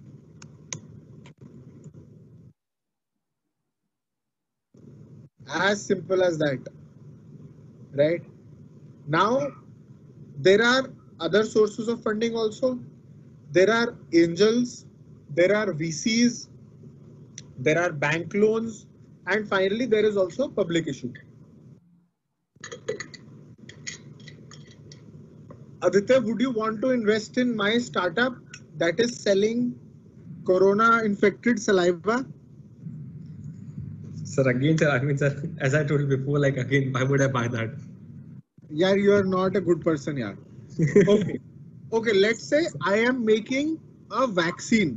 as simple as that, right? Now, there are other sources of funding also. There are angels, there are VCs, there are bank loans, and finally, there is also public issue. Aditya, would you want to invest in my startup that is selling corona-infected saliva? Sir, again, sir, I mean, sir, as I told you before, like, again, why would I buy that? Yeah, you are not a good person, yeah. Okay. Okay, let's say I am making a vaccine.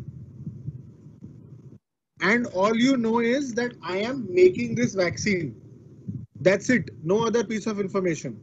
And all you know is that I am making this vaccine. That's it. No other piece of information.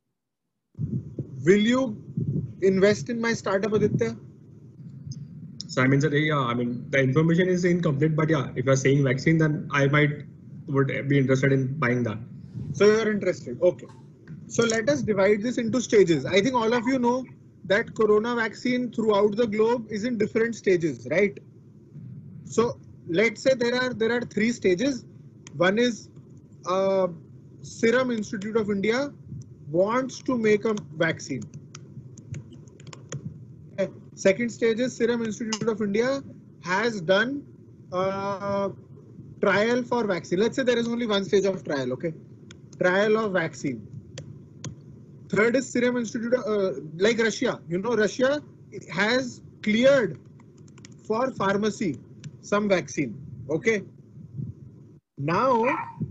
Will you invest in my startup, Aditya? So I mean, sir, yeah, I mean, the information is incomplete, but yeah, if you're saying vaccine, then I would be interested in buying that. So you're interested. Okay. So let us divide this into stages. I think all of you know that corona vaccine throughout the globe is in different stages, right? So let's say there are three stages. One is Serum Institute of India wants to make a vaccine. Okay. Second stage is Serum Institute of India has done trial for vaccine. Let's say there is only one stage of trial. Okay, trial of vaccine. Third is Serum Institute, like Russia. You know, Russia has cleared for pharmacy some vaccine. Okay. Now,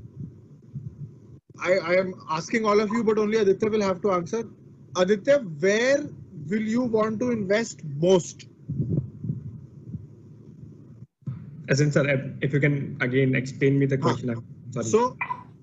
I am asking all of you, but only Aditya will have to answer. Aditya, where will you want to invest most? As in, sir, if you can again explain me the question. I'm sorry. So,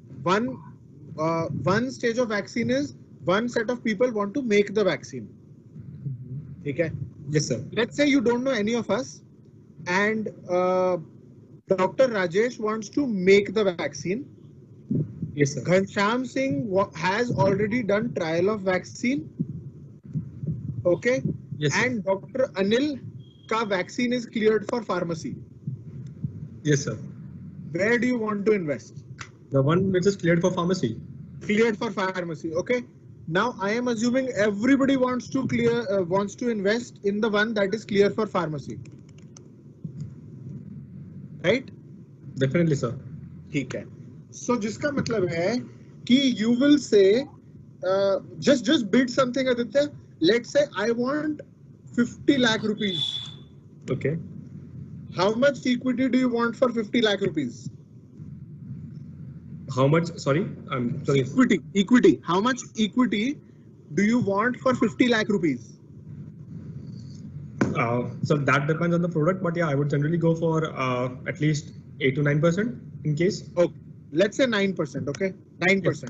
one stage of vaccine is one set of people want to make the vaccine. Okay. Yes, sir. Let's say you don't know any of us, and Dr. Rajesh wants to make the vaccine. Yes, sir. Ghanshyam Singh has already done trial of vaccine. Okay. Yes, sir. And Dr. Anil ka vaccine is cleared for pharmacy. Yes, sir. Where do you want to invest? The one which is cleared for pharmacy. Cleared for pharmacy. Okay. Now I am assuming everybody wants to invest in the one that is clear for pharmacy. Right? Definitely, sir. ठीक है. So जिसका मतलब है कि you will say just bid something, Aditya. Let's say I want 50 lakh rupees. Okay. How much equity do you want for 50 lakh rupees? How much? Sorry, I'm sorry. Equity. How much equity do you want for 50 lakh rupees? So that depends on the product, but yeah, I would generally go for at least 8 to 9% in case. Okay, let's say 9%. Okay, 9%. Yes.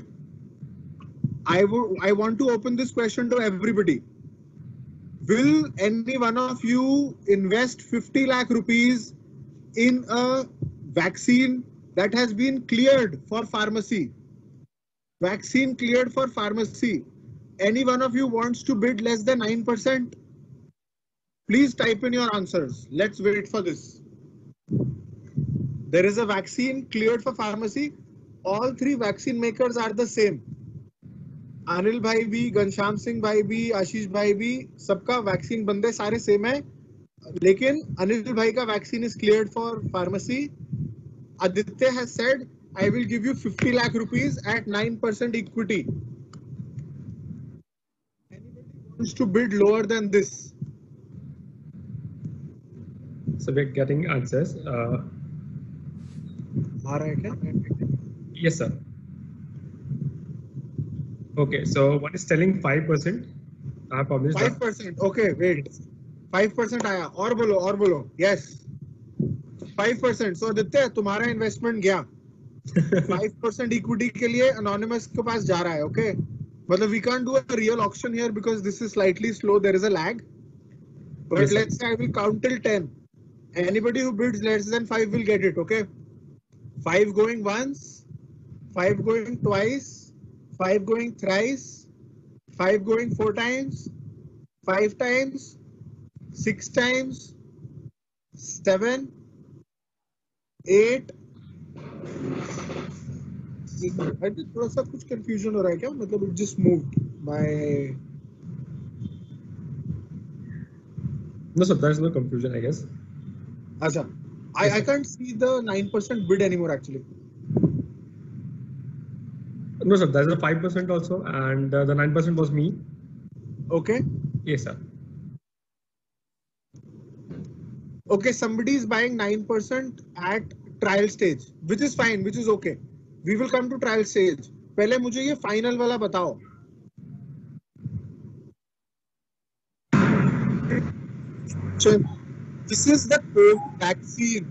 I want to open this question to everybody. Will any one of you invest 50 lakh rupees in a vaccine that has been cleared for pharmacy? Vaccine cleared for pharmacy. Any one of you wants to bid less than 9%? Please type in your answers. Let's wait for this. There is a vaccine cleared for pharmacy. All three vaccine makers are the same. Anil भाई भी, घनश्याम सिंह भाई भी, आशीष भाई भी, सबका vaccine बंदे सारे same है, लेकिन अनिल भाई का vaccine is cleared for pharmacy. Aditya has said, I will give you 50 lakh rupees at 9% equity. Anybody wants to bid lower than this? So we're getting answers. Yes, sir. Okay, so one is telling 5%. I have published 5%. Okay, wait. 5% आया. और बोलो. Yes. 5%. So Aditya, तुम्हारा investment गया. 5% equity के लिए anonymous के पास जा रहा है. Okay. मतलब we can't do a real auction here because this is slightly slow. There is a lag. But yes, let's say I will count till 10. Anybody who bids less than 5 will get it. Okay. 5 going once, 5 going twice, 5 going thrice, 5 going 4 times, 5 times, 6 times, 7, 8. I think थोड़ा सा कुछ confusion हो रहा है क्या? मतलब it just moved my. No, sir, there is no confusion, I guess. अच्छा, I can't see the 9% bid anymore actually. No, sir, there's a 5% also, and the 9% was me. Okay. Yes, sir. Okay, somebody is buying 9% at trial stage, which is fine, which is okay. We will come to trial stage. पहले मुझे ये final वाला बताओ. This is the COVID vaccine.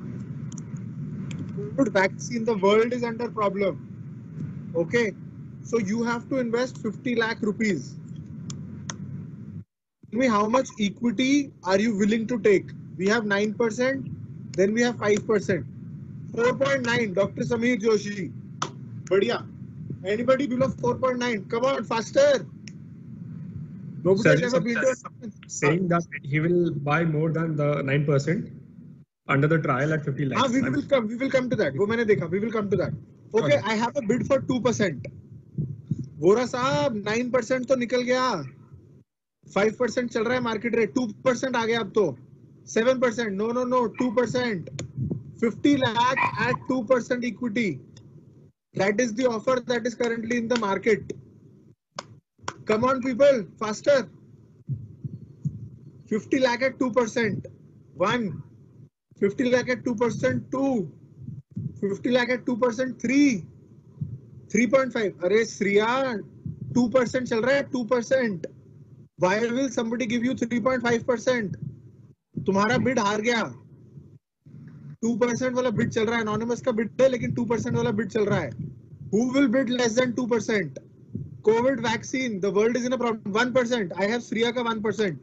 COVID vaccine, the world is under problem. Okay. So you have to invest 50 lakh rupees. Tell me how much equity are you willing to take? We have 9%, then we have 5%. 4.9, Dr. Sameer Joshi. Badhiya. Anybody below 4.9? Come on, faster. Nobody Sir, has ever been to saying that he will buy more than the 9% under the trial at 50 lakhs. we will come to that. वो मैंने देखा. We will come to that. Okay, I have a bid for 2%. Vora साहब 9% तो निकल गया. 5% चल रहा है मार्केट रेट. 2% आ गया अब तो. 7%. No, 2%. 50 lakh at 2% equity. That is the offer that is currently in the market. Come on, people, faster. 50 lakh at 2%. 1. 50 lakh at 2%. 2. 50 lakh at 2%. 3. 3.5. अरे श्रिया 2% चल रहा है. 2%. Why will somebody give you 3.5%? तुम्हारा bid हार गया. 2% वाला बिड चल रहा है. Anonymous का बिड है लेकिन 2% वाला बिड चल रहा है. Who will bid less than 2%? COVID vaccine. The world is in a problem. 1%. I have Shriya ka 1%.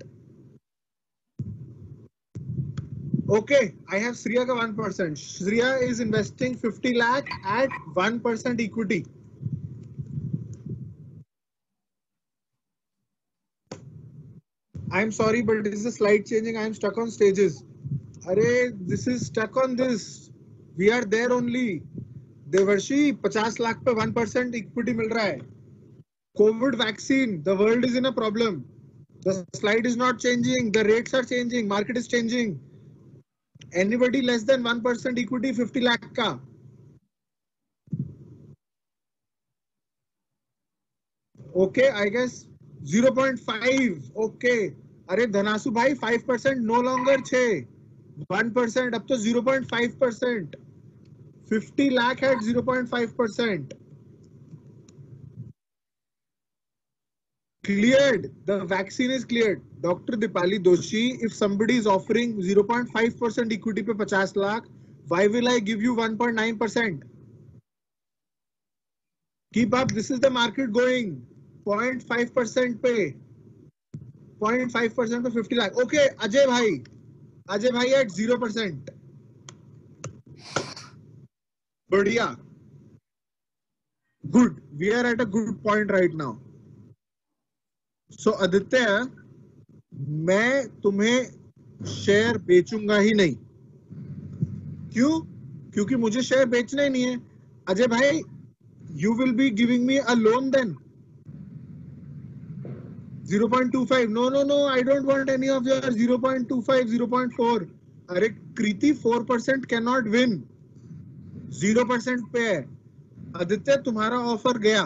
Okay, I have Shriya ka 1%. Shriya is investing 50 lakh at 1% equity. I'm sorry, but this is a slide changing. I'm stuck on stages. Arey, this is stuck on this. We are there only. Devarshi, 50 lakh पे 1% equity मिल रहा है. COVID vaccine, the world is in a problem. The slide is not changing. The rates are changing. Market is changing. Anybody less than 1% equity, 50 lakh का. Okay, I guess 0.5. Okay. अरे धनासु भाई 5% no longer 6. 1% अब तो 0.5%. 50 lakh at 0.5%. Cleared. The vaccine is cleared. Dr. Dipali Doshi, if somebody is offering 0.5% equity पे 50 lakh, why will I give you 1.9%? Keep up. This is the market going. 0.5% पे. 0.5% पे 50 lakh. Okay, Ajay Bhai at 0%. बढ़िया. Good. We are at a good point right now. So Aditya, मैं तुम्हें share बेचूंगा ही नहीं. क्यों? क्योंकि मुझे शेयर बेचना ही नहीं है. अजय भाई, you will be giving me a loan then. 0.25. No. I don't want any of your 0.25, 0.4. अरे कृति 4% cannot win. 0% पे है. आदित्य तुम्हारा ऑफर गया.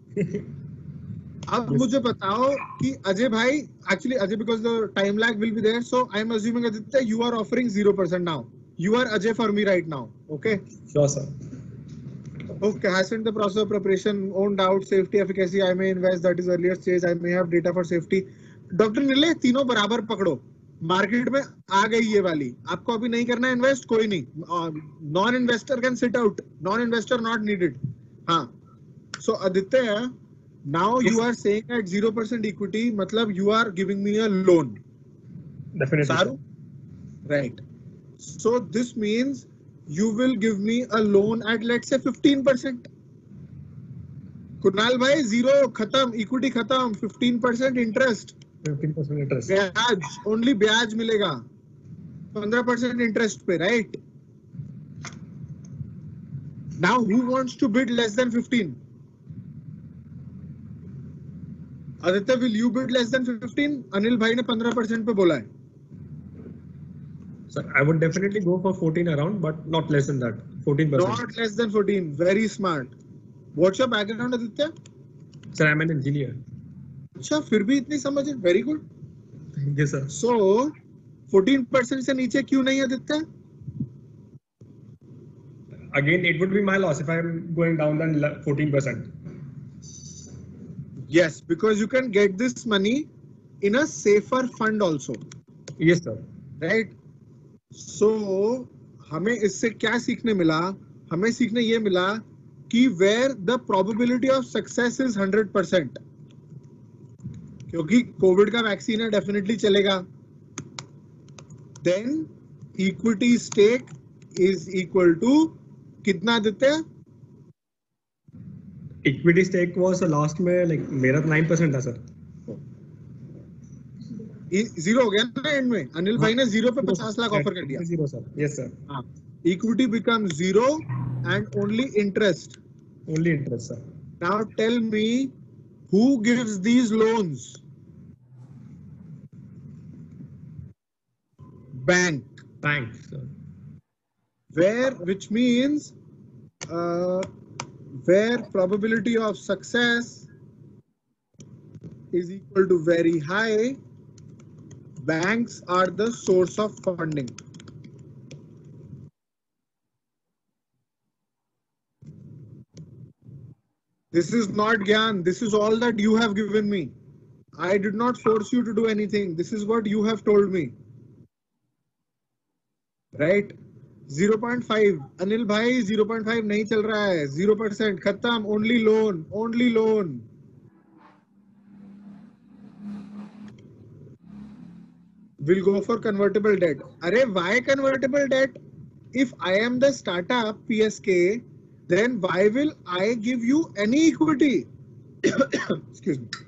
अब मुझे बताओ कि अजय भाई, actually Ajay, because the time lag will be there, so I am assuming Aditya you are offering 0% now. You are Ajay for me right now. Okay. Sure, sir. Okay, hasn't the process of preparation, own doubt, safety, efficacy, I may invest, that is earlier stage, I may have data for safety. Doctor निर्ले तीनों बराबर पकड़ो. Market में आ गई ये वाली. आपको अभी नहीं करना है इन्वेस्ट, कोई नहीं. Non investor can sit out. Non investor not needed. हाँ. So Aditya, now you are saying at 0% equity, matlab you are giving me a loan. Definitely. Saru? Right. So this means you will give me a loan at, let's say, 15%. Kunal bhai, 0 khatam, equity khatam, 15% interest. 15% interest. ब्याज, only ब्याज मिलेगा. 15% interest पे, right? Now who wants to bid less than 15? Aditya, will you bid less than 15? Anil bhai ने 15% पे बोला है. Sir, I would definitely go for 14 around, but not less than that. 14%. Not less than 14. Very smart. What's your background, Aditya? Sir, I'm an engineer. अच्छा, फिर भी इतनी समझ है. Very good. Thank you, sir. So 14% से नीचे क्यों नहीं, Aditya? Again, it would be my loss if I'm going down than 14%. Yes, because you can get this money in a safer fund also, Yes, sir. right? So हमें इससे क्या सीखने मिला? हमें सीखने ये मिला कि where the probability of success is 100%, क्योंकि कोविड का वैक्सीन है, डेफिनेटली चलेगा. Then equity stake is equal to कितना देते हैं? Equity stake was last में like मेरा 9% था सर. जीरो हो गया ना एंड में. अनिल भाई ने जीरो पे 50 लाख ऑफर कर दिया. Zero sir. Yes sir. हाँ. Equity becomes zero and only interest. Only interest sir. Now tell me, who gives these loans? Bank. Bank sir. Where, which means where probability of success is equal to very high, banks are the source of funding. This is not Gyan. This is all that you have given me. I did not force you to do anything. This is what you have told me. Right? 0.5. Anil bhai, 0.5 नहीं चल रहा है. 0% खत्म. Only loan. Only loan. We'll go for convertible debt. Arey, why convertible debt? If I am the startup PSK, then why will I give you any equity? Excuse me.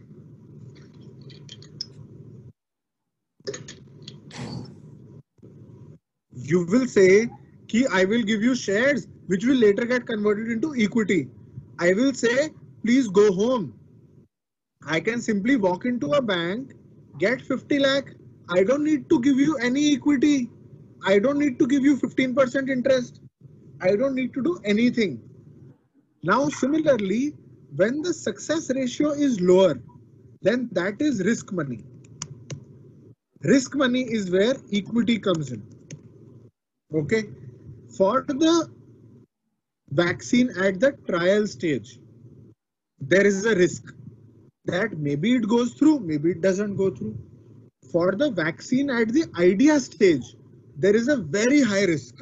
You will say कि I will give you shares which will later get converted into equity. I will say, please go home. I can simply walk into a bank, get 50 lakh. I don't need to give you any equity. I don't need to give you 15% interest. I don't need to do anything. Now, similarly, when the success ratio is lower, then that is risk money. Risk money is where equity comes in. Okay. For the vaccine at the trial stage, there is a risk that maybe it goes through, maybe it doesn't go through. For the vaccine at the idea stage, there is a very high risk,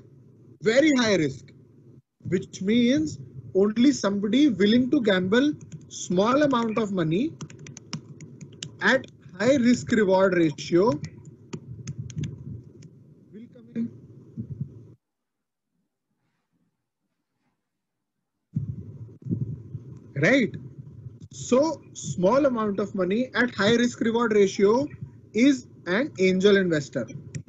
which means only somebody willing to gamble small amount of money at high risk reward ratio will come in. Right? So small amount of money at high risk reward ratio is an angel investor.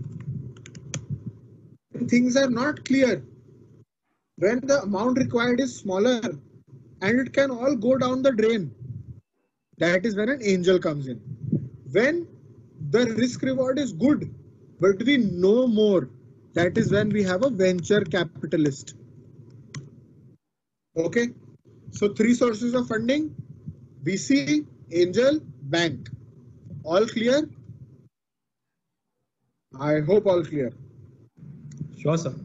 Things are not clear. When the amount required is smaller and it can all go down the drain, that is when an angel comes in. When the risk reward is good, but we know more, that is when we have a venture capitalist. Okay. So 3 sources of funding: VC, angel, bank. All clear? I hope all clear. Sure sir.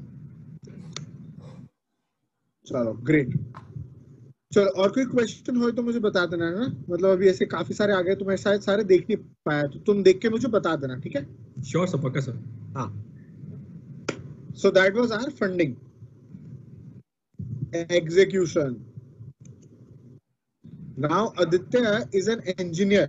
चलो great. चलो और कोई question हो तो मुझे बता देना है ना. मतलब अभी ऐसे काफी सारे आ गए तो मैं शायद सारे देख नहीं पाया, तो तुम देख के मुझे बता देना. ठीक है? Sure sir. पक्का sir. हाँ. So that was our funding. Execution. Now Aditya is an engineer.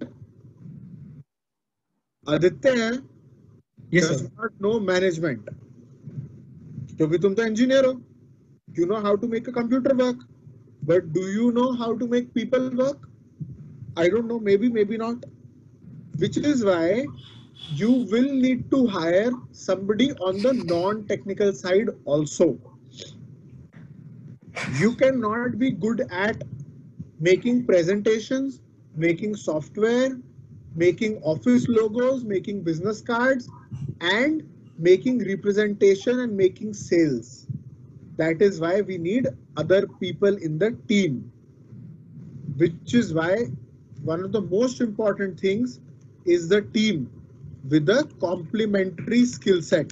Aditya Yes does sir. not know management. क्योंकि तुम तो engineer हो. You know how to make a computer work, but do you know how to make people work? I don't know, maybe, maybe not. Which is why you will need to hire somebody on the non-technical side also. You cannot be good at making presentations, making software, making office logos, making business cards, and making representation and making sales. That is why we need other people in the team, which is why one of the most important things is the team with a complementary skill set.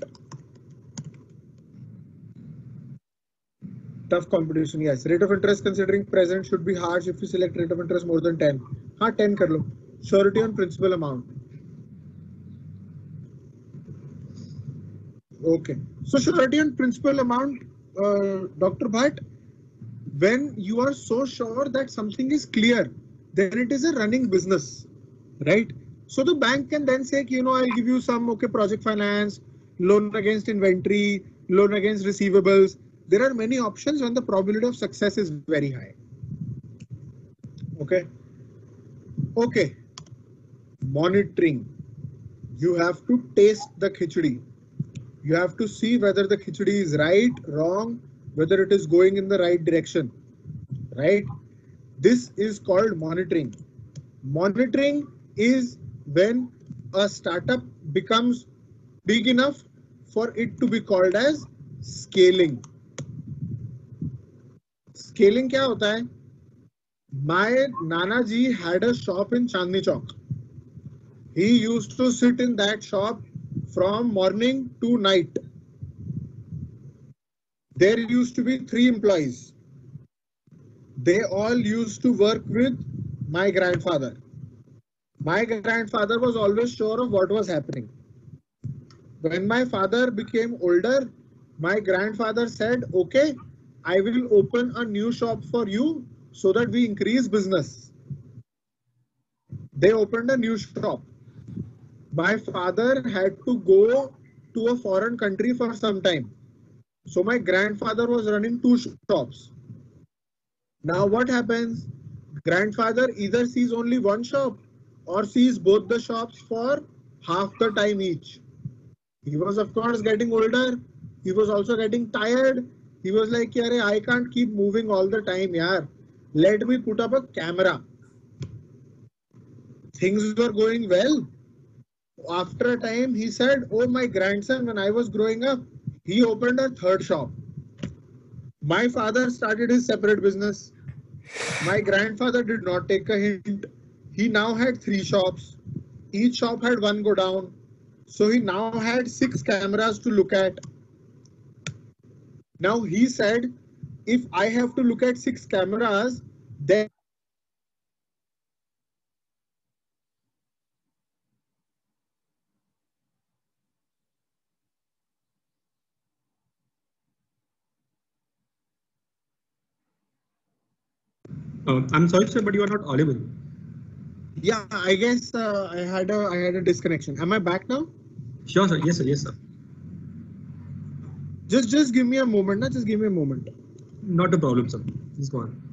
Tough competition, yes. Rate of interest considering present should be harsh if you select rate of interest more than 10. हाँ 10 कर लो. Surety on principal amount. Okay. So surety and principal amount, Dr. Bhatt, when you are so sure that something is clear, then it is a running business, right? So the bank can then say, you know, I'll give you some, okay, project finance, loan against inventory, loan against receivables. There are many options when the probability of success is very high. Okay. Okay. Monitoring. You have to taste the khichdi. You have to see whether the khichdi is right, wrong, whether it is going in the right direction, right? This is called monitoring. Monitoring is when a startup becomes big enough for it to be called as scaling. Scaling क्या होता है? My Nana ji had a shop in Chandni Chowk. He used to sit in that shop from morning to night. There used to be 3 employees. They all used to work with my grandfather. My grandfather was always sure of what was happening. When my father became older, my grandfather said, okay, I will open a new shop for you so that we increase business. They opened a new shop. My father had to go to a foreign country for some time. So my grandfather was running 2 shops. Now what happens? Grandfather either sees only one shop or sees both the shops for half the time each. He was of course getting older. He was also getting tired. He was like, I can't keep moving all the time, yaar. Let me put up a camera. Things were going well. After a time, he said, oh, my grandson, when I was growing up, he opened a 3rd shop. My father started his separate business. My grandfather did not take a hint. He now had 3 shops. Each shop had 1 go down. So he now had 6 cameras to look at. Now he said, if I have to look at 6 cameras, then I'm sorry, sir, but you are not audible. yeah, I guess I had a disconnection. Am I back now? Sure, sir. Yes, sir. Yes, sir. Just give me a moment. Just give me a moment. Not a problem, sir. Please go on.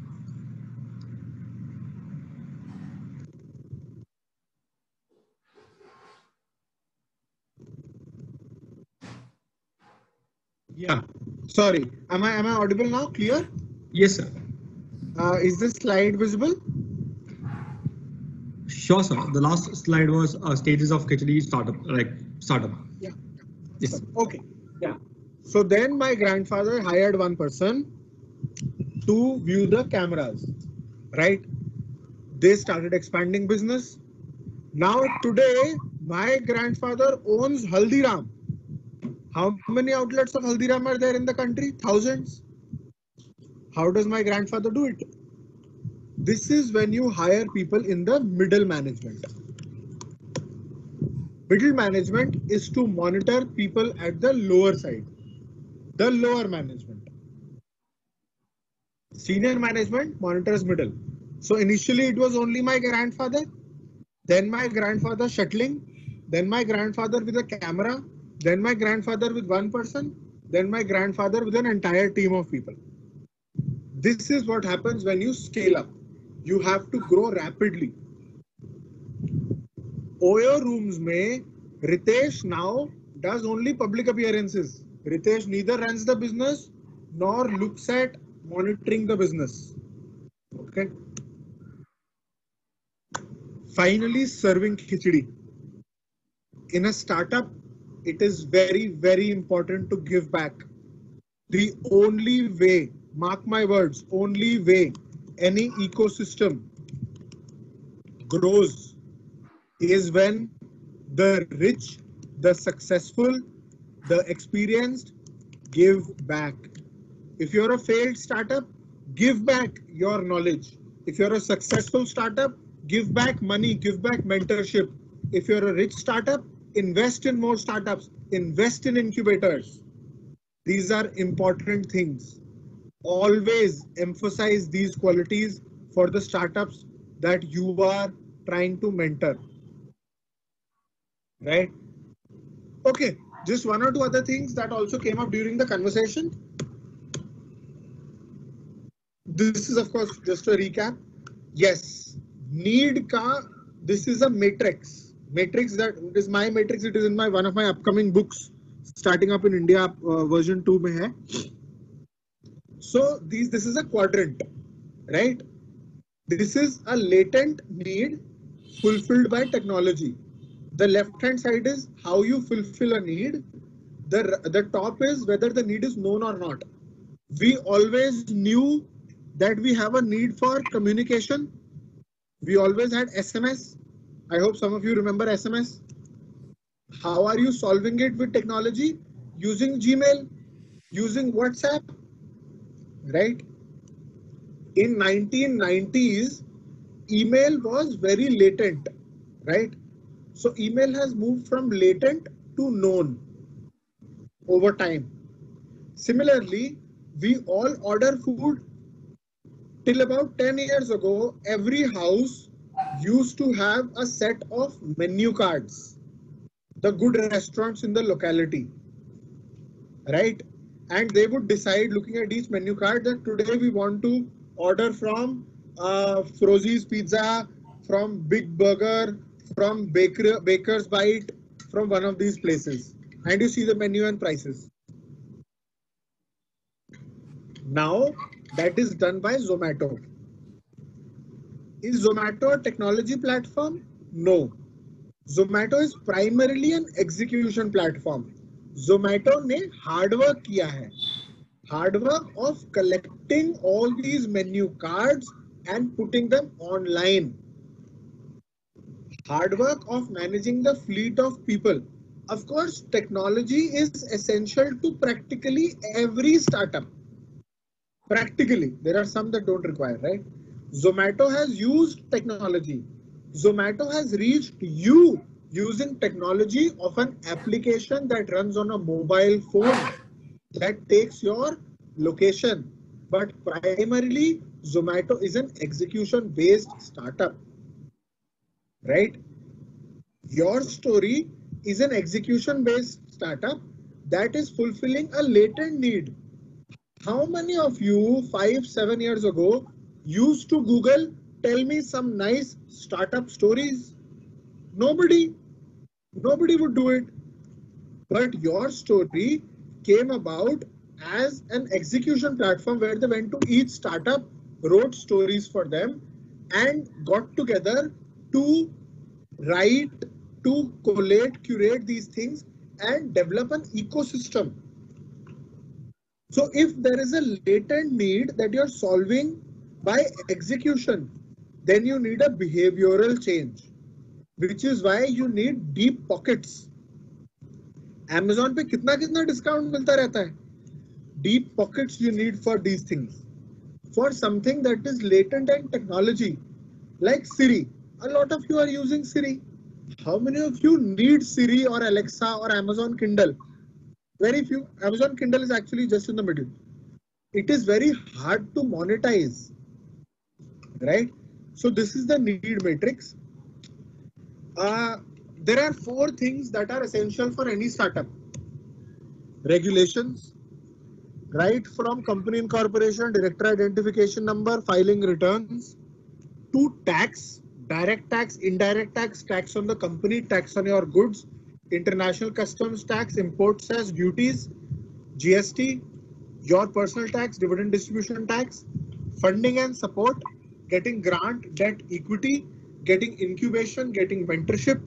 Yeah. Sorry. Am I audible now? Clear? Yes, sir. Is this slide visible? Sure, sir. The last slide was stages of khichdi startup. Yeah. Yes. Okay. Yeah. So then my grandfather hired one person to view the cameras, right? They started expanding business. Now today, my grandfather owns Haldiram. How many outlets of Haldiram are there in the country? Thousands. How does my grandfather do it? This is when you hire people in the middle management. Middle management is to monitor people at the lower side, the lower management. Senior management monitors middle. So initially it was only my grandfather, then my grandfather shuttling, then my grandfather with a camera, then my grandfather with one person, then my grandfather with an entire team of people. This is what happens when you scale up. You have to grow rapidly. Oyo rooms mein Ritesh now does only public appearances. Ritesh neither runs the business nor looks at monitoring the business. Okay. Finally, serving khichdi. In a startup, it is very, very important to give back. The only way, mark my words, only way any ecosystem grows is when the rich, the successful, the experienced give back. If you're a failed startup, give back your knowledge. If you're a successful startup, give back money, give back mentorship. If you're a rich startup, invest in more startups, invest in incubators. These are important things. Always emphasize these qualities for the startups that you are trying to mentor. Right? Okay, just one or two other things that also came up during the conversation. This is of course just a recap. Yes, need ka, this is a matrix. Matrix that is my matrix. It is in my one of my upcoming books, starting up in India, version 2 mein hai. So this is a quadrant, right? This is a latent need fulfilled by technology. The left hand side is how you fulfill a need. The top is whether the need is known or not. We always knew that we have a need for communication. We always had SMS. I hope some of you remember SMS. How are you solving it with technology? Using Gmail, using WhatsApp, right? In 1990s, email was very latent, right? So email has moved from latent to known over time. Similarly, we all order food. Till about 10 years ago, every house used to have a set of menu cards, the good restaurants in the locality, right? And they would decide, looking at each menu card, that today we want to order from Frozy's Pizza, from Big Burger, from Baker's Bite, from one of these places. And you see the menu and prices. Now that is done by Zomato. Is Zomato a technology platform? No. Zomato is primarily an execution platform. Zomato ने hard work किया है. Hard work of collecting all these menu cards and putting them online. Hard work of managing the fleet of people. Of course, technology is essential to practically every startup. Practically, there are some that don't require, right? Zomato has used technology. Zomato has reached you using technology of an application that runs on a mobile phone that takes your location. But primarily, Zomato is an execution-based startup, right? Your story is an execution-based startup that is fulfilling a latent need. How many of you 5-7 years ago used to Google, tell me some nice startup stories? Nobody would do it. But your story came about as an execution platform where they went to each startup, wrote stories for them, and got together to write, to collate, curate these things and develop an ecosystem. So if there is a latent need that you're solving by execution, then you need a behavioral change, which is why you need deep pockets. Amazon पे कितना discount मिलता रहता है? Deep pockets you need for these things. For something that is latent and technology, like Siri. A lot of you are using Siri. How many of you need Siri or Alexa or Amazon Kindle? Very few. Amazon Kindle is actually just in the middle. It is very hard to monetize, right? So this is the need matrix. There are 4 things that are essential for any startup. Regulations, right from company incorporation, director identification number, filing returns, to tax, direct tax, indirect tax, tax on the company, tax on your goods, international customs tax, import tax, duties, GST, your personal tax, dividend distribution tax, funding and support, getting grant, debt, equity, getting incubation, getting mentorship,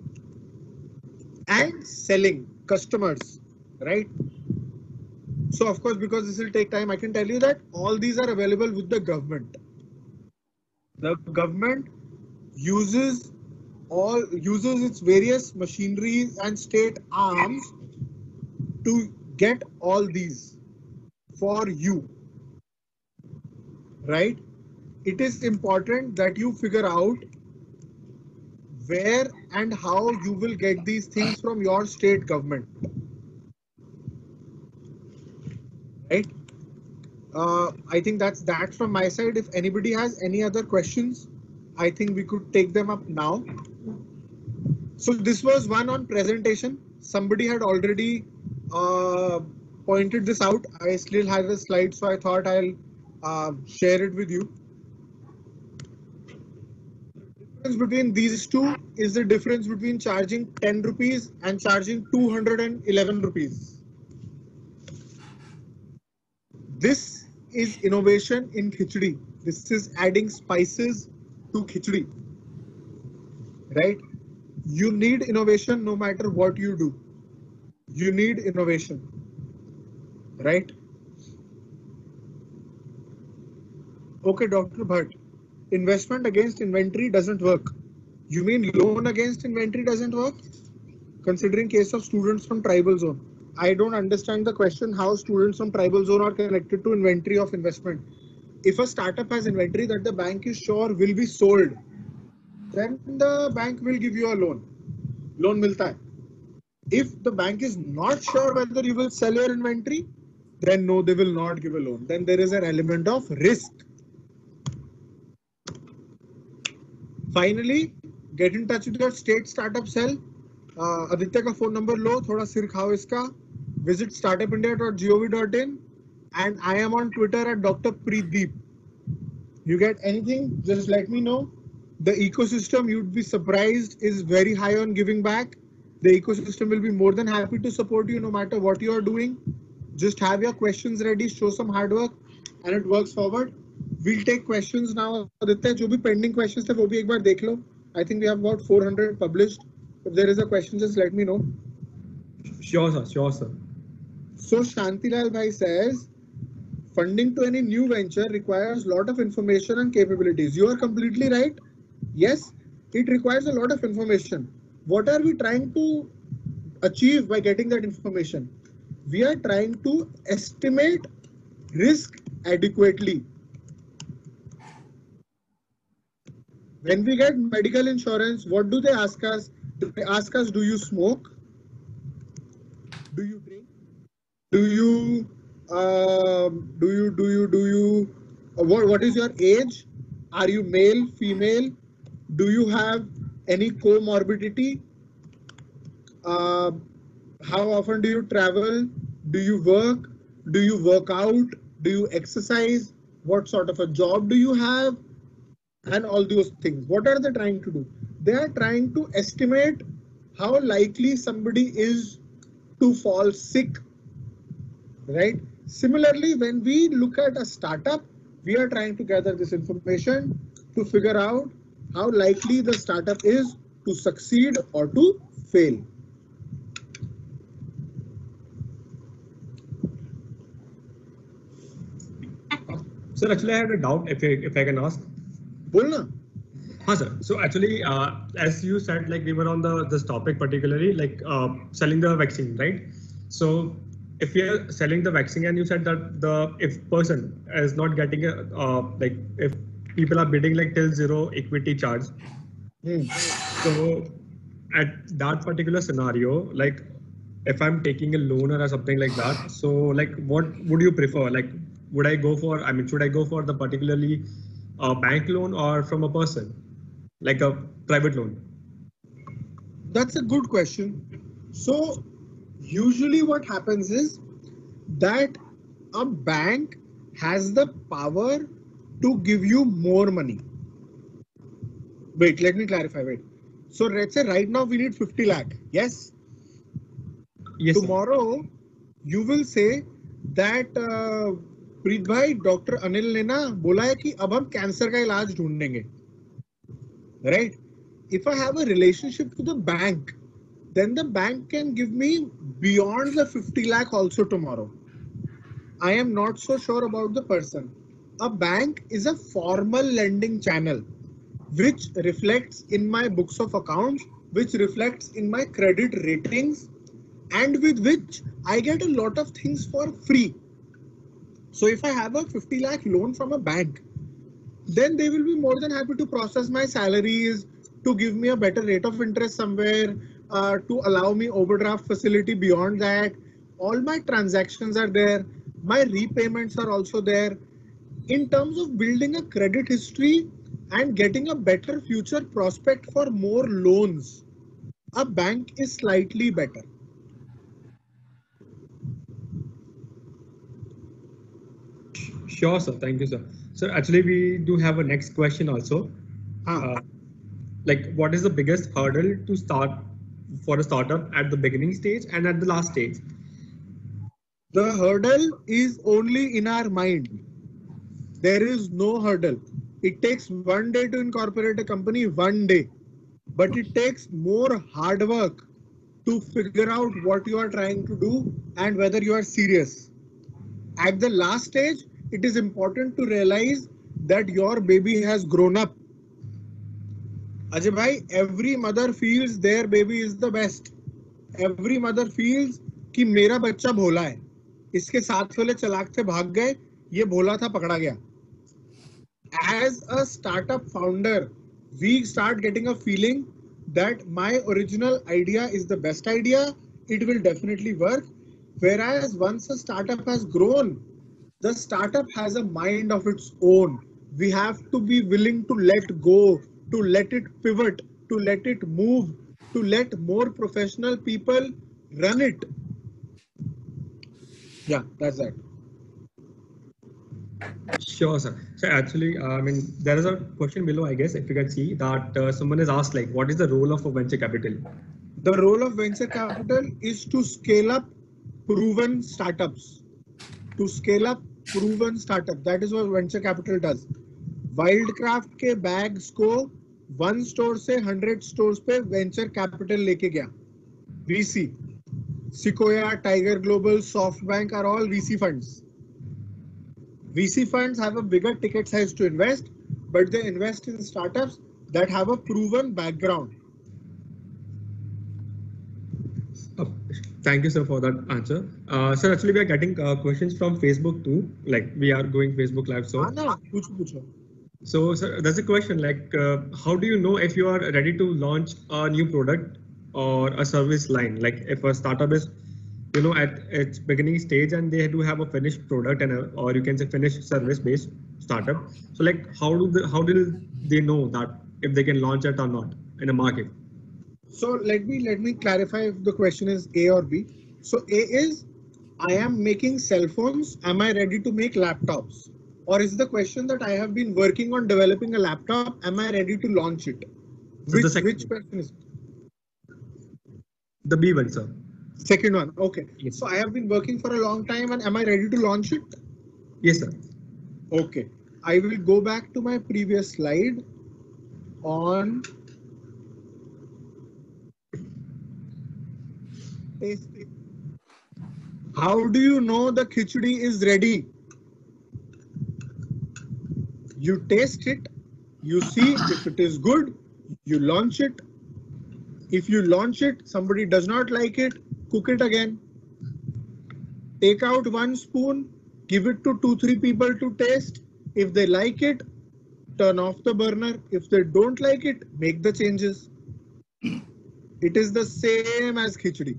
and selling customers, right? So of course, because this will take time, I can tell you that all these are available with the government. The government uses its various machinery and state arms to get all these for you, right? It is important that you figure out where and how you will get these things from your state government, right? I think that's that from my side. If anybody has any other questions, I think we could take them up now. So this was one on presentation. Somebody had already pointed this out. I still had a slide, so I thought I'll share it with you. The difference between these two is the difference between charging 10 rupees and charging 211 rupees. This is innovation in khichdi. This is adding spices to khichdi, right? You need innovation no matter what you do. You need innovation, right? Okay, Dr. Bhatt, investment against inventory doesn't work. You mean loan against inventory doesn't work? Considering case of students from tribal zone. I don't understand the question how students from tribal zone are connected to inventory of investment. If a startup has inventory that the bank is sure will be sold, then the bank will give you a loan. Loan milta hai. If the bank is not sure whether you will sell your inventory, then no, they will not give a loan. Then there is an element of risk. Finally, get in touch with your state startup cell. Aditya ka phone number लो, थोड़ा सिर खाओ इसका. Visit startupindia.gov.in and I am on Twitter at Dr. Preetdeep. You get anything, just let me know. The ecosystem, you'd be surprised, is very high on giving back. The ecosystem will be more than happy to support you no matter what you are doing. Just have your questions ready, show some hard work, and it works forward. We'll take questions now. Aditya, जो भी pending questions थे वो भी एक बार देख लो. I think we have about 400 published. If there is a question, just let me know. Sure, sir. Sure, sir. So Shantilal Bhai says, funding to any new venture requires a lot of information and capabilities. You are completely right. Yes, it requires a lot of information. What are we trying to achieve by getting that information? We are trying to estimate risk adequately. When we get medical insurance, what do they ask us? They ask us, do you smoke? Do you drink? What is your age? Are you male, female? Do you have any comorbidity? How often do you travel? Do you work? Do you work out? Do you exercise? What sort of a job do you have? And all those things. What are they trying to do? They are trying to estimate how likely somebody is to fall sick, right? Similarly, when we look at a startup, we are trying to gather this information to figure out how likely the startup is to succeed or to fail. Sir, actually, I had a doubt if I can ask. Bolna. Sir. So actually, as you said, like we were on this topic particularly, like selling the vaccine, right? So if we are selling the vaccine, and you said that if person is not getting a like if people are bidding like till zero equity charge, so at that particular scenario, like if I'm taking a loan or something like that, so like what would you prefer? Like would I go for? I mean, should I go for the particularly bank loan or from a person, like a private loan? That's a good question. So usually what happens is that a bank has the power to give you more money. Wait, let me clarify. Wait. So let's say right now we need 50 lakh. Yes? Yes. Tomorrow you will say that प्रीत भाई doctor Anil ने ना बोला है कि अब हम cancer का इलाज ढूंढेंगे, right? If I have a relationship with the bank, then the bank can give me beyond the 50 lakh also tomorrow. I am not so sure about the person. A bank is a formal lending channel which reflects in my books of accounts, which reflects in my credit ratings, and with which I get a lot of things for free. So if I have a 50 lakh loan from a bank, then they will be more than happy to process my salaries, to give me a better rate of interest somewhere, to allow me overdraft facility beyond that. All my transactions are there. My repayments are also there. In terms of building a credit history and getting a better future prospect for more loans, a bank is slightly better. Sure, sir. Thank you, sir. So actually, we do have a next question also. Like, what is the biggest hurdle to start for a startup at the beginning stage and at the last stage? The hurdle is only in our mind. There is no hurdle. It takes one day to incorporate a company, one day. But it takes more hard work to figure out what you are trying to do and whether you are serious. At the last stage, it is important to realize that your baby has grown up. Ajay bhai, every mother feels their baby is the best. Every mother feels कि मेरा बच्चा भोला है, इसके साथ वाले चलाक थे भाग गए, ये भोला था पकड़ा गया. As a startup founder, we start getting a feeling that my original idea is the best idea. It will definitely work. Whereas once a startup has grown, the startup has a mind of its own. We have to be willing to let go, to let it pivot, to let it move, to let more professional people run it. Yeah, that's that. Sure, sir. So actually, I mean, there is a question below, I guess, if you can see that someone has asked, like, what is the role of a venture capital? The role of venture capital is to scale up proven startups. To scale up proven startup. That is what venture capital does. Wildcraft के bags को 1 store से 100 stores पे venture capital लेके गया. VC. Sequoia, Tiger Global, SoftBank are all VC funds. VC funds have a bigger ticket size to invest, but they invest in startups that have a proven background. Thank you, sir, for that answer. Sir, actually, we are getting questions from Facebook too. Like, we are going Facebook Live. So, so sir, there's a question like, how do you know if you are ready to launch a new product or a service line? Like, if a startup is, you know, at its beginning stage and they do have a finished product and or you can say finished service-based startup. So, like, how do they know that if they can launch it or not in a market? So let me clarify if the question is A or B. So A is, I am making cell phones. Am I ready to make laptops? Or is the question that I have been working on developing a laptop? Am I ready to launch it? So Which question is it? The B one, sir. Second one. Okay. Yes. So I have been working for a long time and am I ready to launch it? Yes, sir. Okay. I will go back to my previous slide on tasting. How do you know the khichdi is ready? You taste it, you see if it is good, you launch it. If you launch it, somebody does not like it, cook it again. Take out 1 spoon, give it to 2-3 people to taste. If they like it, turn off the burner. If they don't like it, make the changes. It is the same as khichdi.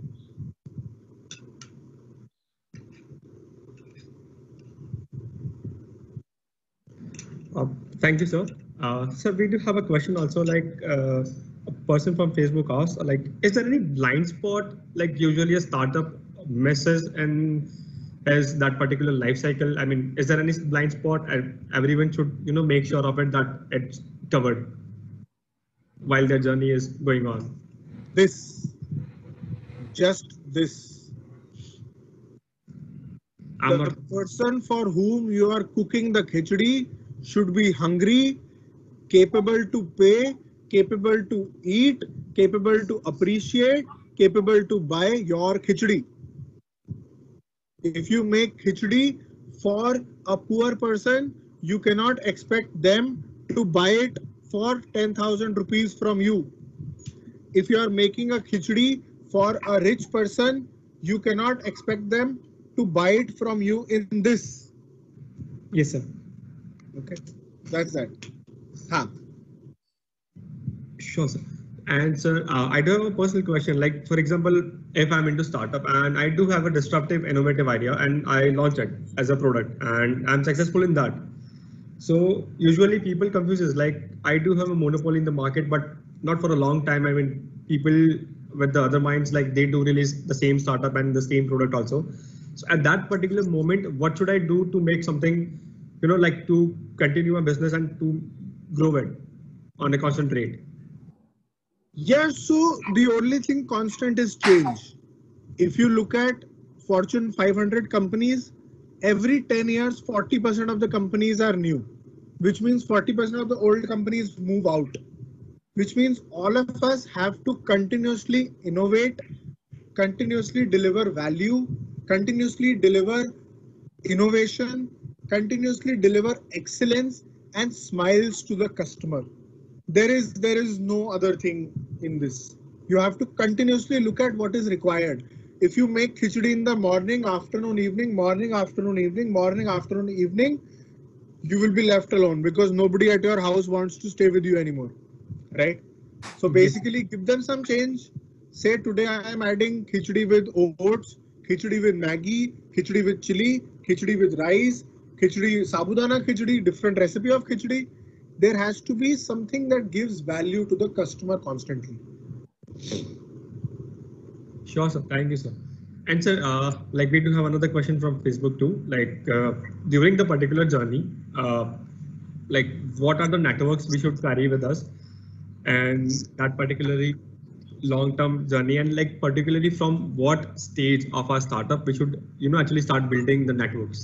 Thank you, sir. Sir, we do have a question also, like a person from Facebook asked, like, is there any blind spot, like usually a startup misses and has that particular life cycle? I mean, is there any blind spot and everyone should, you know, make sure of it that it's covered while their journey is going on? Just this. The person for whom you are cooking the khichdi should be hungry, capable to pay, capable to eat, capable to appreciate, capable to buy your khichdi. If you make khichdi for a poor person, you cannot expect them to buy it for 10,000 rupees from you. If you are making a khichdi for a rich person, you cannot expect them to buy it from you in this. Yes, sir. Okay, that's that. Huh. Sure, sir. And sir, I do have a personal question. Like, for example, if I'm into startup and I do have a disruptive, innovative idea and I launch it as a product and I'm successful in that. So usually people confuses like I do have a monopoly in the market, but not for a long time. I mean, people with the other minds like they do release the same startup and the same product also. So at that particular moment, what should I do to make something, like to continue a business and to grow it on a constant rate? Yeah, so the only thing constant is change. If you look at Fortune 500 companies, every 10 years, 40% of the companies are new, which means 40% of the old companies move out, which means all of us have to continuously innovate, continuously deliver value, continuously deliver innovation, continuously deliver excellence and smiles to the customer. There is no other thing in this. You have to continuously look at what is required. If you make khichdi in the morning, afternoon, evening, morning, afternoon, evening, morning, afternoon, evening, you will be left alone because nobody at your house wants to stay with you anymore, right? So basically give them some change. Say today I am adding khichdi with oats, khichdi with Maggi, khichdi with chili, khichdi with rice, khichdi, sabudana khichdi, different recipe of khichdi. There has to be something that gives value to the customer constantly. Sure, sir. Thank you, sir. And sir, like we do have another question from Facebook too. Like during the particular journey, like what are the networks we should carry with us, and that particularly long-term journey, and like particularly from what stage of our startup we should, actually start building the networks.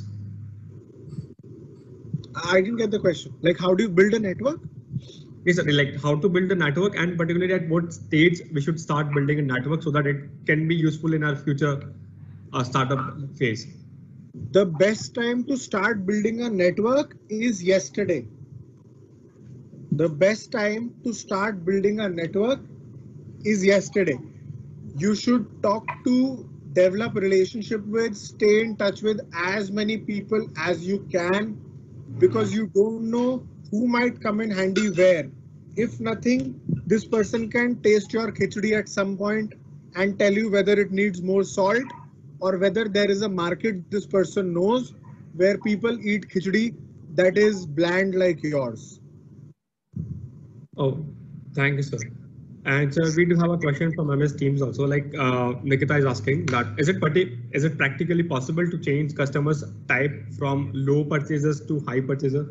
I didn't get the question. Like, how do you build a network? Yes, sir. Like how to build a network, and particularly at what stage we should start building a network so that it can be useful in our future startup phase. The best time to start building a network is yesterday. The best time to start building a network is yesterday. You should talk to, develop relationship with, stay in touch with as many people as you can, because you don't know who might come in handy where. If nothing, this person can taste your khichdi at some point and tell you whether it needs more salt or whether there is a market this person knows where people eat khichdi that is bland like yours. Oh, thank you, sir. And sir, we do have a question from MS Teams also. Like Nikita is asking that is it practically possible to change customers type from low purchasers to high purchaser?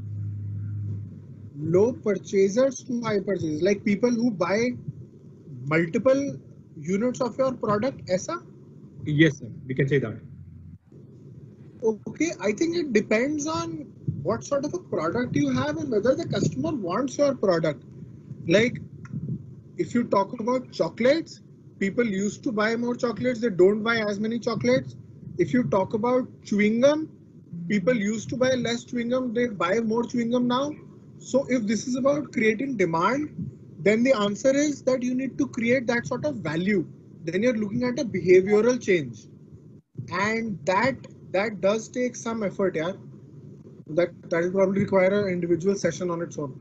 Low purchasers to high purchasers, like people who buy multiple units of your product, aisa? Yes, sir. We can say that. Okay, I think it depends on what sort of a product you have and whether the customer wants your product. Like, if you talk about chocolates, people used to buy more chocolates, they don't buy as many chocolates. If you talk about chewing gum, people used to buy less chewing gum, they buy more chewing gum now. So if this is about creating demand, then the answer is that you need to create that sort of value. Then you're looking at a behavioral change. And that does take some effort, yeah. That will probably require an individual session on its own.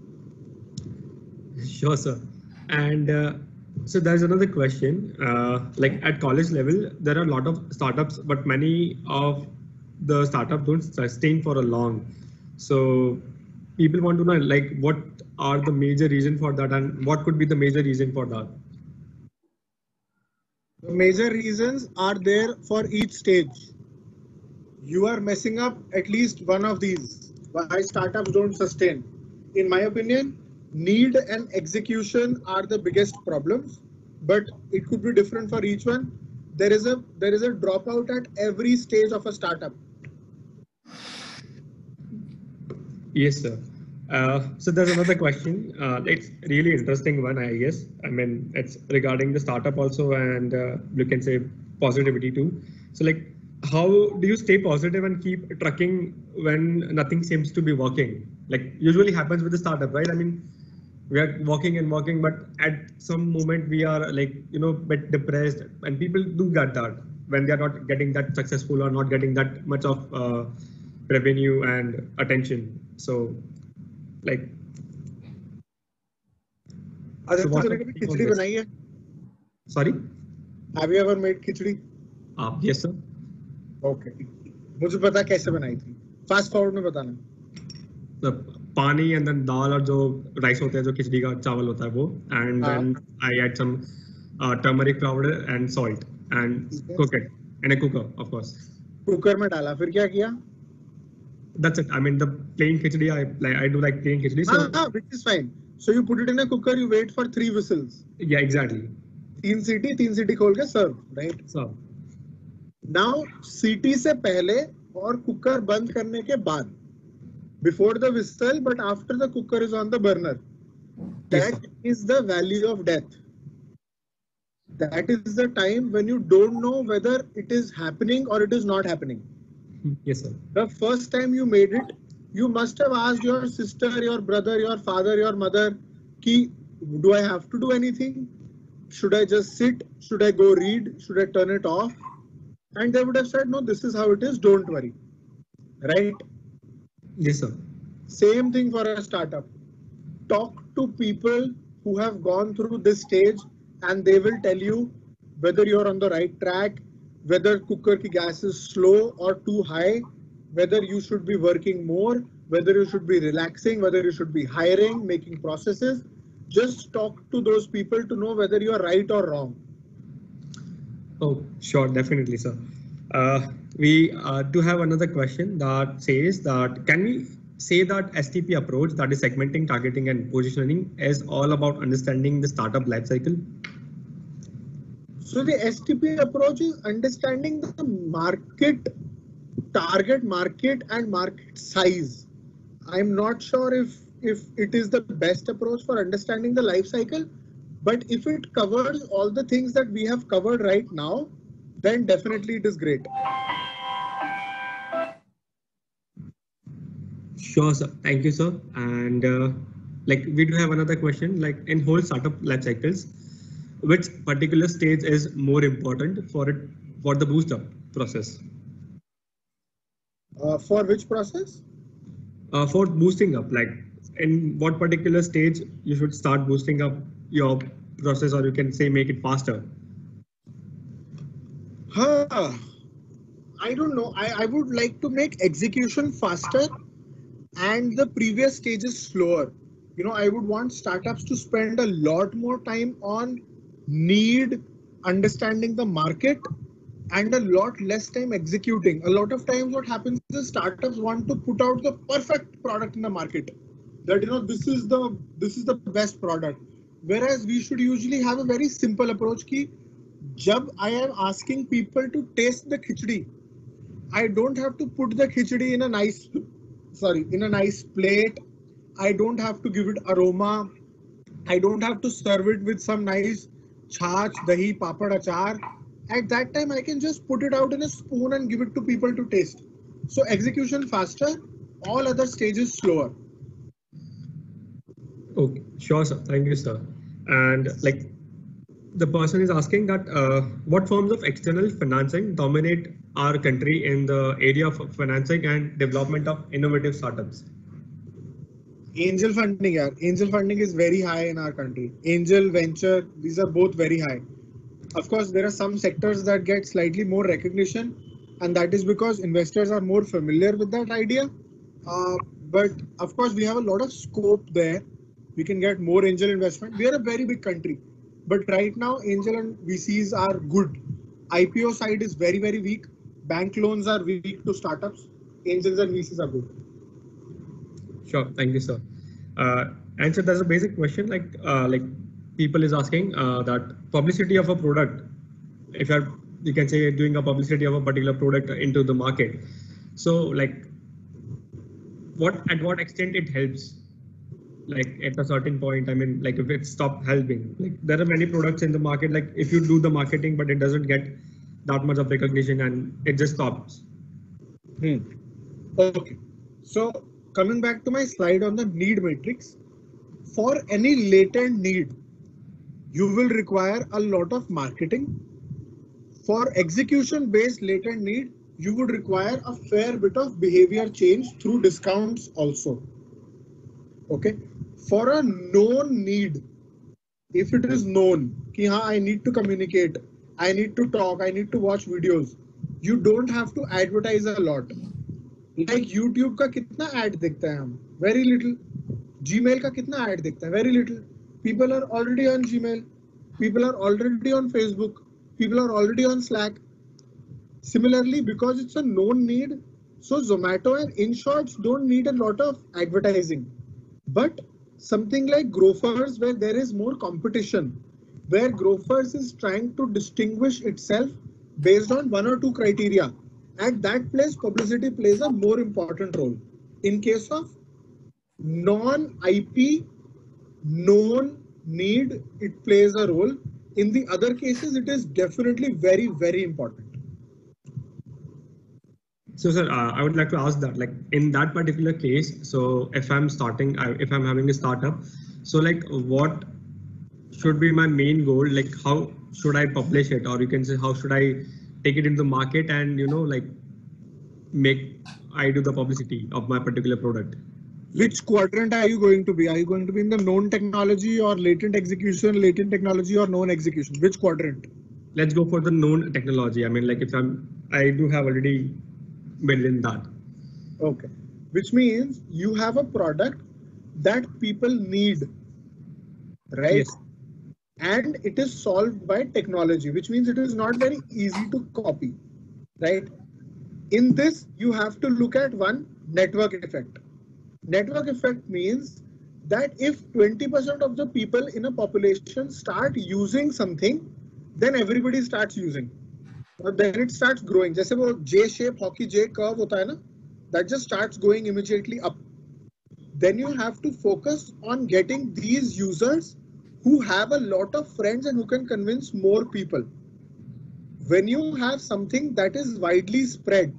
Sure, sir. And so there's another question. Like at college level, there are a lot of startups, but many of the startups don't sustain for a long. So people want to know like what are the major reason for that, and what could be the major reason for that? The major reasons are there for each stage. You are messing up at least one of these. Why startups don't sustain? In my opinion, need and execution are the biggest problems, but it could be different for each one. There is a dropout at every stage of a startup. Yes, sir. So there's another question. It's really interesting one, I guess. I mean, it's regarding the startup also, and you can say positivity too. So like, how do you stay positive and keep trucking when nothing seems to be working? Like usually happens with the startup, right? I mean, we are working and working, but at some moment we are like, bit depressed, and people do get that when they are not getting that successful or not getting that much of revenue and attention. So like, Aditya what's तूने your कभी take on khichdi this? बनाई है? Sorry? Have you ever made khichdi? Yes, sir. Okay. मुझे पता कैसे बनाई थी. Fast forward में बताना. The पानी and then दाल और जो राइस होता है जो खिचड़ी का चावल होता है वो and हाँ. then I add some turmeric powder and salt and ठीक है. cook it in a cooker, of course. Cooker में डाला. फिर क्या किया? That's it. I mean the plain khichdi. I do like plain khichdi. So हाँ, which is fine. So you put it in a cooker. You wait for 3 whistles. yeah, exactly. 3 सीटी खोल के serve, right? So Now सीटी से पहले और cooker बंद करने के बाद, before the whistle but after the cooker is on the burner, yes, that is the valley of death. That is the time when you don't know whether it is happening or it is not happening. yes, sir. The first time you made it, you must have asked your sister, your brother, your father, your mother, ki, do I have to do anything? Should I just sit? Should I go read? Should I turn it off? And they would have said, no, this is how it is. Don't worry. Right? Yes, sir. Same thing for a startup. Talk to people who have gone through this stage and they will tell you whether you're on the right track, whether cooker ki gas is slow or too high, whether you should be working more, whether you should be relaxing, whether you should be hiring, making processes. Just talk to those people to know whether you are right or wrong. Oh, sure, definitely, sir. We do have another question that says that can we say that STP approach, that is segmenting, targeting, and positioning, is all about understanding the startup life cycle? So the STP approach is understanding the market, target market and market size. I'm not sure if it is the best approach for understanding the life cycle, but if it covers all the things that we have covered right now, then definitely it is great. Sure, sir. Thank you, sir. And like we do have another question, like in whole startup life cycles, which particular stage is more important for the boost up process? For which process? For boosting up, like in what particular stage you should start boosting up your process, or you can say make it faster? I don't know. I would like to make execution faster and the previous stages slower. You know, I would want startups to spend a lot more time on need, understanding the market, and a lot less time executing. A lot of times what happens is startups want to put out the perfect product in the market. That, you know, this is the best product. Whereas we should usually have a very simple approach ki jab I am asking people to taste the khichdi, I don't have to put the khichdi in a nice plate. I don't have to give it aroma. I don't have to serve it with some nice chaach, dahi, papad, achar. At that time, I can just put it out in a spoon and give it to people to taste. So execution faster, all other stages slower. Okay, sure, sir. Thank you, sir. And like the person is asking that what forms of external financing dominate our country in the area of financing and development of innovative startups? Angel funding, yeah. Angel funding is very high in our country. Angel, venture, these are both very high. Of course, there are some sectors that get slightly more recognition, and that is because investors are more familiar with that idea. But of course, we have a lot of scope there. We can get more angel investment. We are a very big country, but right now, angel and VCs are good. IPO side is very, very weak. Bank loans are weak to startups. Angels and VCs are good. Sure, thank you, sir. And so there's a basic question like people is asking that publicity of a product, if you can say doing a publicity of a particular product into the market. So like at what extent it helps? Like at a certain point, I mean, like if it stopped helping, like there are many products in the market, like if you do the marketing, but it doesn't get that much of recognition and it just stops. Okay. So coming back to my slide on the need matrix, for any latent need, you will require a lot of marketing. For execution based latent need, you would require a fair bit of behavior change through discounts also. Okay. For a known need, if it is known कि हाँ I need to communicate, I need to talk, I need to watch videos, you don't have to advertise a lot. Like YouTube का कितना ad दिखता है हम? Very little. Gmail का कितना ad दिखता है? Very little. People are already on Gmail. People are already on Facebook. People are already on Slack. Similarly, because it's a known need, so Zomato and InShots don't need a lot of advertising. But something like Grofers, where there is more competition, where Grofers is trying to distinguish itself based on one or two criteria, at that place publicity plays a more important role. In case of non-IP, known need, it plays a role. In the other cases, it is definitely very, very important. So, sir, I would like to ask that, like in that particular case, so if I'm starting, if I'm having a startup, so like what should be my main goal? Like how should I publish it, or you can say how should I take it into the market and like I do the publicity of my particular product? Which quadrant are you going to be? Are you going to be in the known technology or latent execution, latent technology or known execution? Which quadrant? Let's go for the known technology. I mean, like if I do have already built in that. Okay. Which means you have a product that people need, right? Yes. And it is solved by technology, which means it is not very easy to copy, right? In this, you have to look at one network effect. Network effect means that if 20% of the people in a population start using something, then everybody starts using. But then it starts growing. जैसे वो J-shape hockey J curve होता है ना, that just starts going immediately up. Then you have to focus on getting these users who have a lot of friends and who can convince more people. When you have something that is widely spread,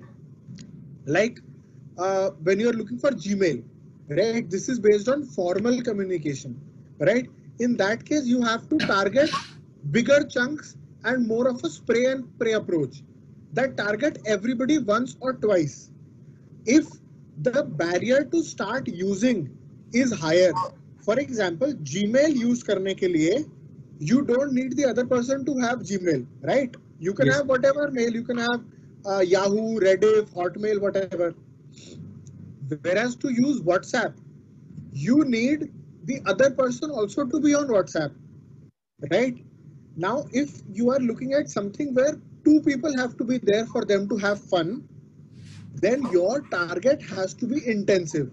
like when you are looking for Gmail, right? This is based on formal communication, right? In that case, you have to target bigger chunks and more of a spray and pray approach that target everybody once or twice. If the barrier to start using is higher, for example, Gmail use करने के लिए, you don't need the other person to have Gmail, right? You can Yes. have whatever mail, you can have Yahoo, Rediff, Hotmail, whatever. Whereas to use WhatsApp, you need the other person also to be on WhatsApp, right? Now, if you are looking at something where two people have to be there for them to have fun, then your target has to be intensive.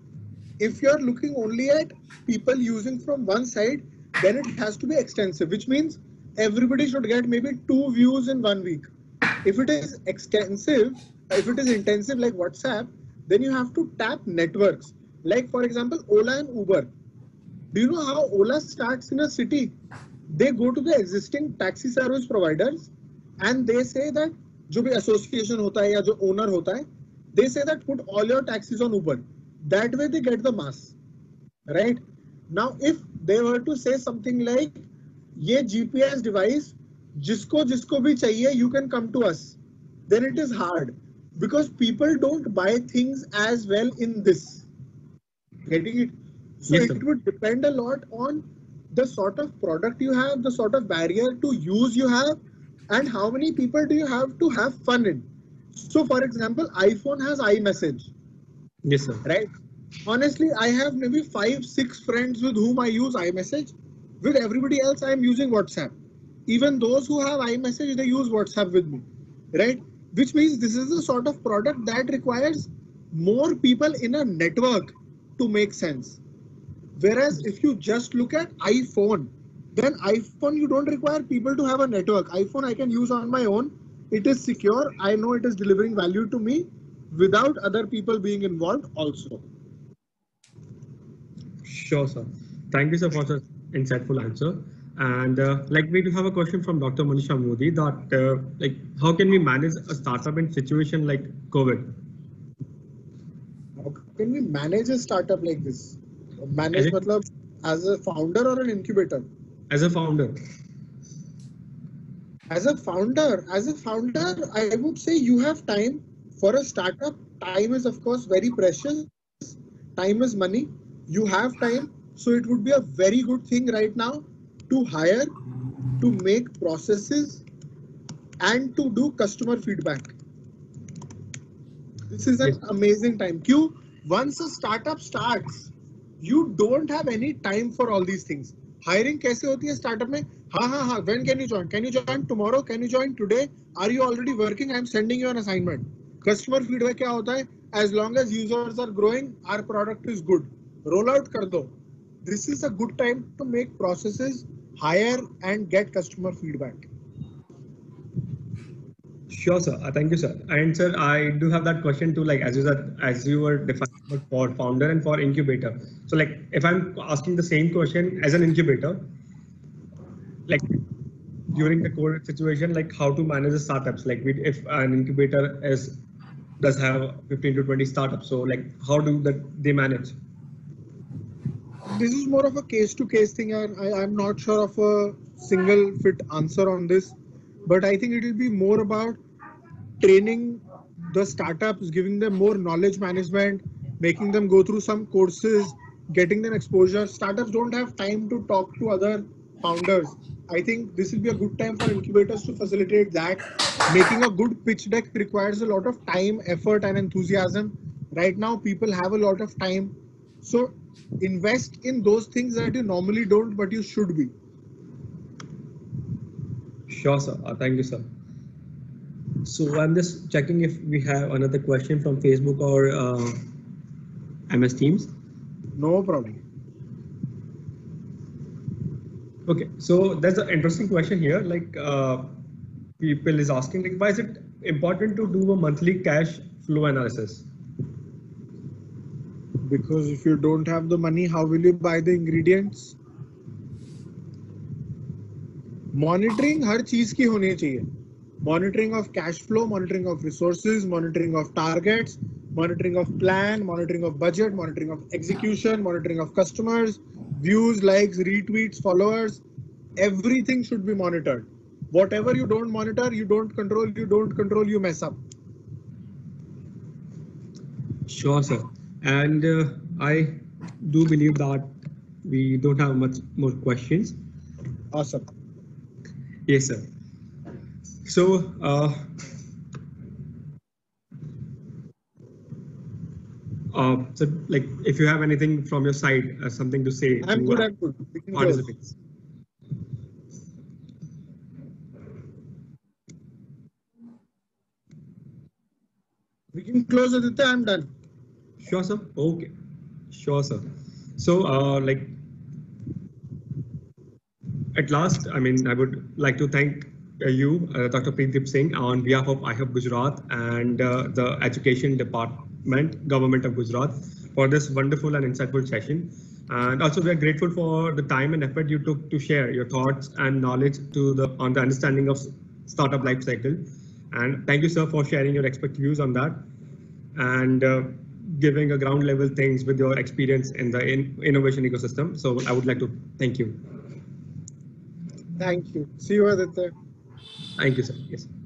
If you are looking only at people using from one side, then it has to be extensive, which means everybody should get maybe 2 views in 1 week. If it is extensive, if it is intensive like WhatsApp, then you have to tap networks. Like for example, Ola and Uber. Do you know how Ola starts in a city? They go to the existing taxi service providers and they say that जो भी association होता है या जो owner होता है, they say that put all your taxis on Uber. That way they get the mass, right? Now, if they were to say something like, ये GPS device, जिसको जिसको भी चाहिए, you can come to us, then it is hard because people don't buy things as well in this. Getting it? So Yes, it sir. would depend a lot on the sort of product you have, the sort of barrier to use you have, and how many people do you have to have fun in. So for example, iPhone has iMessage, Yes, sir. right? Honestly, I have maybe 5-6 friends with whom I use iMessage. With everybody else, I am using WhatsApp. Even those who have iMessage, they use WhatsApp with me, right? Which means this is the sort of product that requires more people in a network to make sense. Whereas if you just look at iPhone, then iPhone, you don't require people to have a network. iPhone I can use on my own. It is secure. I know it is delivering value to me without other people being involved also. Sure, sir. Thank you, sir, for such insightful answer. And like we do have a question from Dr. Manisha Modi that like how can we manage a startup in situation like COVID? How can we manage a startup like this? Manage As a- matlab, as a founder or an incubator? As a founder. As a founder, I would say you have time for a startup. Time is of course very precious. Time is money. You have time. So it would be a very good thing right now to hire, to make processes, and to do customer feedback. This is an amazing time. Q, once a startup starts, you don't have any time for all these things. Hiring कैसे होती है startup में? हाँ. When can you join? Can you join tomorrow? Can you join today? Are you already working? I'm sending you an assignment. Customer feedback क्या होता है? As long as users are growing, our product is good. Roll out कर दो. This is a good time to make processes, hire and get customer feedback. Sure, sir. Thank you, sir. And sir, I do have that question too. Like as you said, as you were defining for founder and for incubator. So like if I'm asking the same question as an incubator, like during the COVID situation, like how to manage the startups, like if an incubator does have 15 to 20 startups, so like how do they manage? This is more of a case-to-case thing. I'm not sure of a single fit answer on this, but I think it will be more about training the startups, giving them more knowledge management, making them go through some courses, getting them exposure. Startups don't have time to talk to other founders. I think this will be a good time for incubators to facilitate that. Making a good pitch deck requires a lot of time, effort, and enthusiasm. Right now, people have a lot of time. So invest in those things that you normally don't, but you should be. Sure, sir. Thank you, sir. So I'm just checking if we have another question from Facebook or MS Teams. No problem. Okay, so there's an interesting question here. Like people is asking, like, why is it important to do a monthly cash flow analysis? Because if you don't have the money, how will you buy the ingredients? Monitoring हर चीज की होनी चाहिए. Monitoring of cash flow, monitoring of resources, monitoring of targets, monitoring of plan, monitoring of budget, monitoring of execution, monitoring of customers, views, likes, retweets, followers. Everything should be monitored. Whatever you don't monitor, you don't control, you mess up. Sure, sir. And I do believe that we don't have much more questions. Awesome. Yes, sir. So, so like if you have anything from your side, something to say. I'm good. We can participants. We can close it. I'm done. Sure, sir. Okay. Sure, sir. So, like, at last, I mean, I would like to thank you, Dr. Preetdeep Singh, on behalf of iHub Gujarat and the Education Department, Government of Gujarat, for this wonderful and insightful session. And also, we are grateful for the time and effort you took to share your thoughts and knowledge on the understanding of startup life cycle. And thank you, sir, for sharing your expert views on that and giving a ground level things with your experience in the innovation ecosystem. So I would like to thank you. Thank you. See you, Aditya. Thank you, sir. Yes.